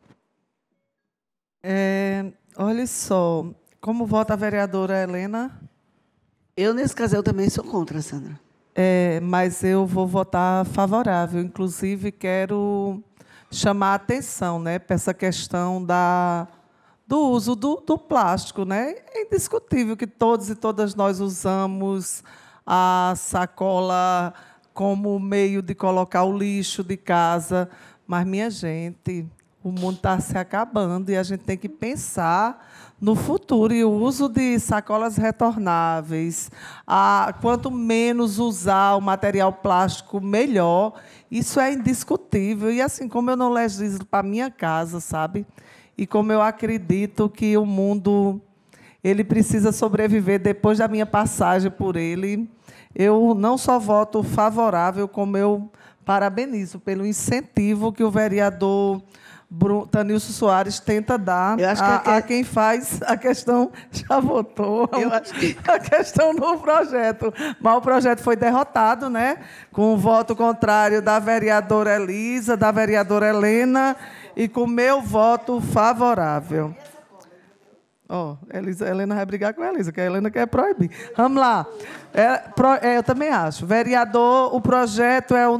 S1: Olha só, como vota a vereadora Helena?
S3: Eu, nesse caso, eu também sou contra, Sandra.
S1: Mas eu vou votar favorável. Inclusive, quero chamar a atenção, né, para essa questão do uso do plástico, né? É indiscutível que todos e todas nós usamos a sacola como meio de colocar o lixo de casa, mas, minha gente, o mundo está se acabando e a gente tem que pensar no futuro. E o uso de sacolas retornáveis, quanto menos usar o material plástico, melhor. Isso é indiscutível. E, assim, como eu não legislo para a minha casa, sabe? E como eu acredito que o mundo ele precisa sobreviver depois da minha passagem por ele, eu não só voto favorável, como eu parabenizo pelo incentivo que o vereador Tanilson Soares tenta dar a quem faz a questão, já votou,
S3: Eu acho que
S1: a questão do projeto. Mas o projeto foi derrotado, né? Com o voto contrário da vereadora Elisa, da vereadora Helena, e com meu voto favorável. Helena vai brigar com a Elisa, que a Helena quer proibir. Vamos lá. Eu também acho. Vereador, o projeto é o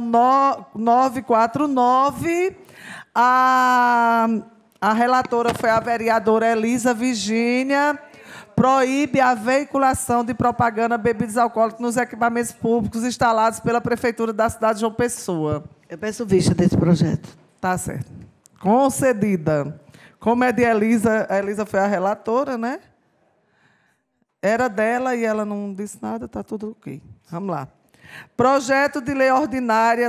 S1: 949. A relatora foi a vereadora Elisa Virgínia. Proíbe a veiculação de propaganda bebidas alcoólicas nos equipamentos públicos instalados pela Prefeitura da cidade de João Pessoa.
S3: eu peço vista desse projeto.
S1: Tá certo. Concedida. Como é de Elisa, a Elisa foi a relatora, né? Era dela e ela não disse nada, está tudo ok. Vamos lá. Projeto de Lei Ordinária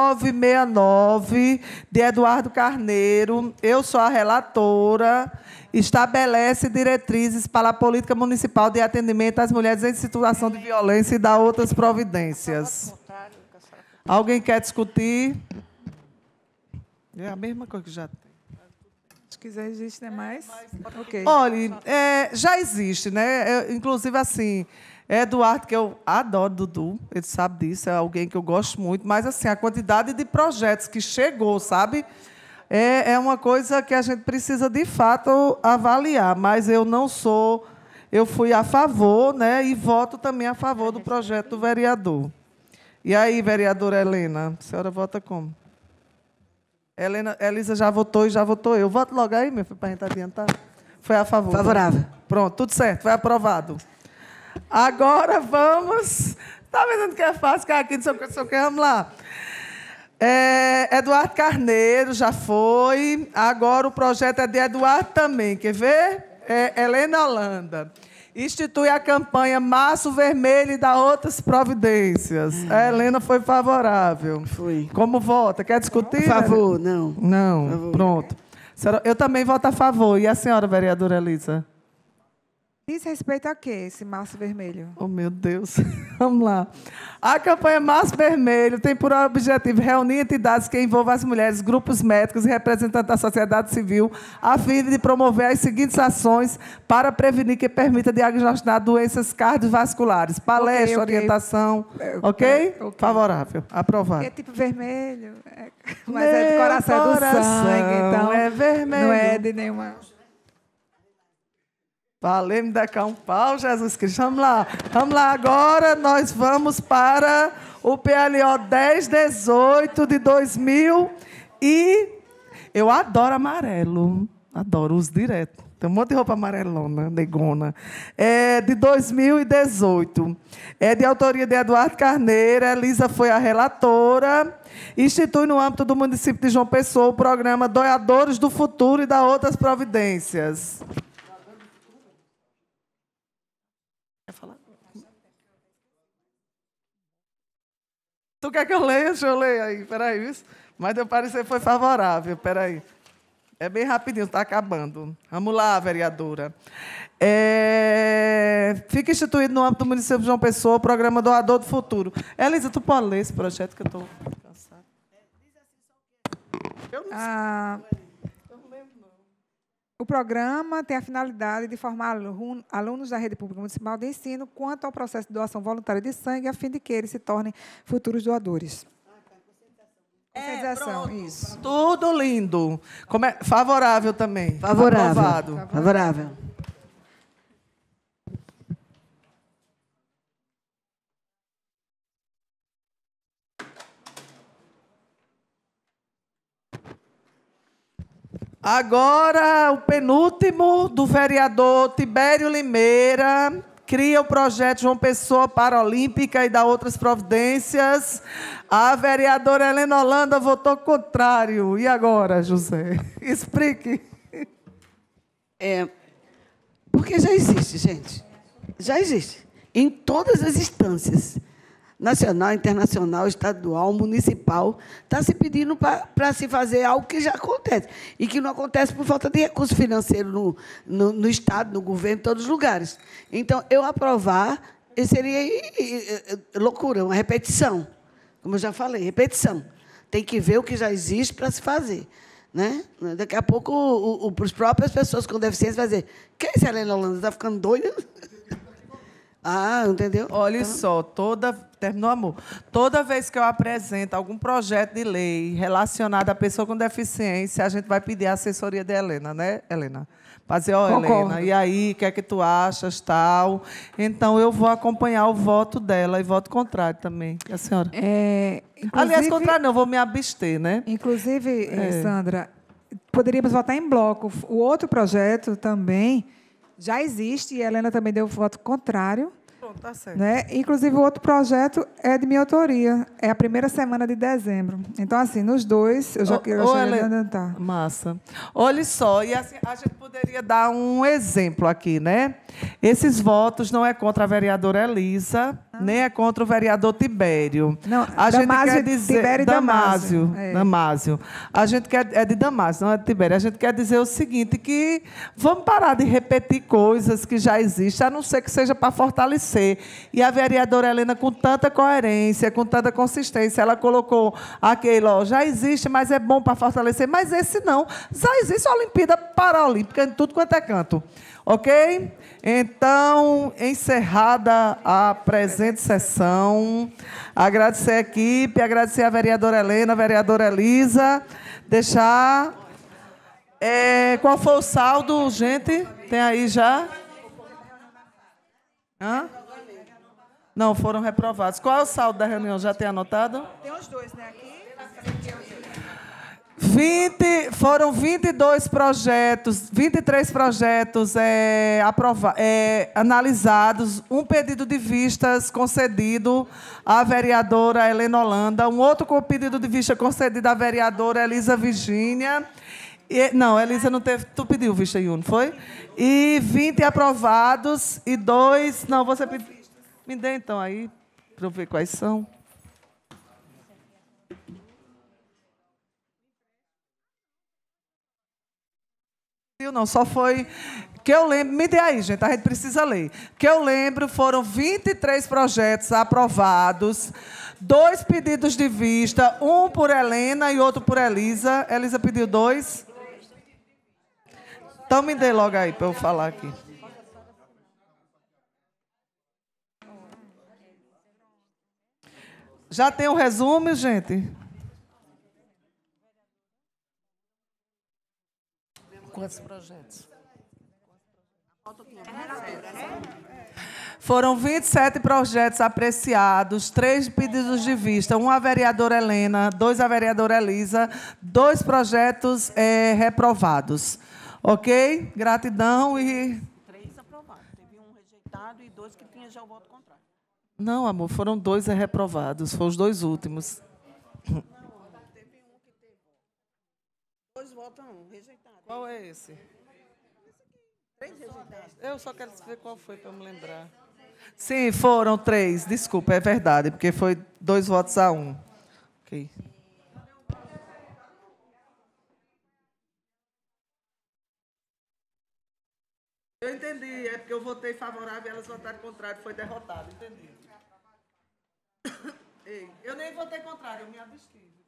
S1: 969, de Eduardo Carneiro. Eu sou a relatora. Estabelece diretrizes para a política municipal de atendimento às mulheres em situação de violência e dá outras providências. Alguém quer discutir? É a mesma coisa que já tem.
S2: Se quiser, existe, né? Mais? Ok.
S1: Olha, já existe, né? Inclusive, assim, Eduardo, que eu adoro, Dudu, ele sabe disso, é alguém que eu gosto muito, mas, assim, a quantidade de projetos que chegou, sabe? É uma coisa que a gente precisa, de fato, avaliar, mas eu não sou... Eu fui a favor, né? E voto também a favor do projeto do vereador. E aí, vereadora Helena, a senhora vota como? Elisa já votou e já votou eu. Voto logo aí, meu filho, para a gente adiantar. Foi a favor.
S3: Favorável.
S1: Né? Pronto, tudo certo, foi aprovado. Agora vamos... Está vendo que é fácil, que aqui, não sei o que, vamos lá. Eduardo Carneiro, já foi. Agora o projeto é de Eduardo também, quer ver? Helena Holanda. Institui a campanha Março Vermelho e dá outras providências. A Helena foi favorável.
S3: Foi.
S1: Como vota? Quer discutir?
S3: Por favor, não.
S1: Não,
S3: Por favor.
S1: pronto. Eu também voto a favor. E a senhora, vereadora Elisa?
S2: Diz respeito a quê, esse Março Vermelho?
S1: Oh, meu Deus. Vamos lá. A campanha Março Vermelho tem por objetivo reunir entidades que envolvam as mulheres, grupos médicos e representantes da sociedade civil, a fim de promover as seguintes ações para prevenir que permita diagnosticar doenças cardiovasculares. Palestra,
S2: Ok.
S1: orientação. Ok?
S2: Ok.
S1: Favorável. Aprovado.
S2: É tipo vermelho, mas é do coração, é do sangue, então
S1: é vermelho.
S2: não é de nenhuma...
S1: Valeu, me dá cá um pau, Jesus Cristo. Vamos lá agora, nós vamos para o PLO 1018 de 2000 e eu adoro amarelo, adoro, uso direto. Tem um monte de roupa amarelona, negona. É de 2018. É de autoria de Eduardo Carneiro. Elisa foi a relatora. Institui no âmbito do município de João Pessoa o programa Doadores do Futuro e dá outras providências. Quer falar? Tu quer que eu leia? Deixa eu ler aí. Peraí, isso. Mas meu parecer foi favorável. Peraí. É bem rapidinho, está acabando. Vamos lá, vereadora. Fica instituído no âmbito do município de João Pessoa o programa Doador do Futuro. Elisa, tu pode ler esse projeto que eu estou cansada? Eu não sei.
S2: O programa tem a finalidade de formar alunos da rede pública municipal de ensino quanto ao processo de doação voluntária de sangue, a fim de que eles se tornem futuros doadores. Conscientização, isso.
S1: Tudo lindo. Favorável também.
S3: Favorável.
S1: Aprovado.
S3: Favorável.
S1: Agora, o penúltimo do vereador Tibério Limeira, cria o projeto João Pessoa Paralímpica e dá outras providências. A vereadora Helena Holanda votou contrário. E agora, José? Explique.
S3: Porque já existe, gente. Já existe. Em todas as instâncias. Nacional, internacional, estadual, municipal, está se pedindo para se fazer algo que já acontece. E que não acontece por falta de recurso financeiro no Estado, no governo, em todos os lugares. Então, eu aprovar seria loucura, uma repetição. Como eu já falei, repetição. Tem que ver o que já existe para se fazer. Né? Daqui a pouco, as próprias pessoas com deficiência vão dizer: que é isso, Helena Holanda? Está ficando doida? Entendeu?
S1: Olha só, terminou, amor. Toda vez que eu apresento algum projeto de lei relacionado à pessoa com deficiência, a gente vai pedir a assessoria de Helena, né, Helena? Fazer, Helena, e aí, o que é que tu achas, tal? Então, eu vou acompanhar o voto dela e voto contrário também. E a senhora? Aliás, contrário não, vou me abster, né?
S2: Inclusive, Sandra, poderíamos votar em bloco. O outro projeto também já existe, e a Helena também deu voto contrário.
S1: Pronto, tá certo.
S2: Né? Inclusive, o outro projeto é de minha autoria. É a primeira semana de dezembro. Então, assim, nos dois, eu já quero adiantar.
S1: Massa. Olha só, e assim, a gente poderia dar um exemplo aqui, né? Esses votos não é contra a vereadora Elisa, nem é contra o vereador Tibério.
S2: Não,
S1: a gente
S2: Damásio,
S1: quer dizer
S2: Tibério e
S1: Damásio.
S2: É.
S1: Damásio. A gente quer é de Damásio, não é de Tibério. A gente quer dizer o seguinte, que vamos parar de repetir coisas que já existem, a não ser que seja para fortalecer. E a vereadora Helena, com tanta coerência, com tanta consistência, ela colocou aquele, já existe, mas é bom para fortalecer. Mas esse não. Já existe a Olimpíada Paralímpica em tudo quanto é canto. Ok? Então, encerrada a presente sessão, agradecer a equipe, agradecer a vereadora Helena, a vereadora Elisa, deixar... qual foi o saldo, gente? Tem aí já? Não, foram reprovados. Qual é o saldo da reunião? Já tem anotado?
S2: Tem os dois, né? Aqui.
S1: Foram 22 projetos, 23 projetos analisados, um pedido de vistas concedido à vereadora Helena Holanda, um outro com pedido de vista concedido à vereadora Elisa Virgínia. Não, Elisa não teve. Tu pediu vista em não foi? E 20 aprovados e 2. Não, você pediu. Me dê então aí, para eu ver quais são. Não, só foi... Que eu lembro... Me dê aí, gente, a gente precisa ler. Que eu lembro, foram 23 projetos aprovados, 2 pedidos de vista, um por Helena e outro por Elisa. Elisa pediu 2? Então, me dê logo aí, para eu falar aqui. Já tem o resumo, gente? Quantos projetos? Foram 27 projetos apreciados, 3 pedidos de vista, um à vereadora Helena, 2 à vereadora Elisa, 2 projetos reprovados. Ok? Gratidão e...
S5: 3 aprovados. Teve um rejeitado e 2 que tinha já o voto contrário.
S1: Não, amor, foram 2 reprovados. Foram os 2 últimos.
S5: Não, teve um que teve 2 votos, 1 rejeitado.
S1: Qual é esse?
S5: 3 rejeitados.
S1: Eu só quero saber qual foi para me lembrar. Sim, foram 3. Desculpa, é verdade, porque foi 2 votos a 1. Ok. Eu entendi, é porque eu votei favorável e elas votaram contrário, foi derrotado, entendi. Ei, eu nem votei contrário, eu me abstive.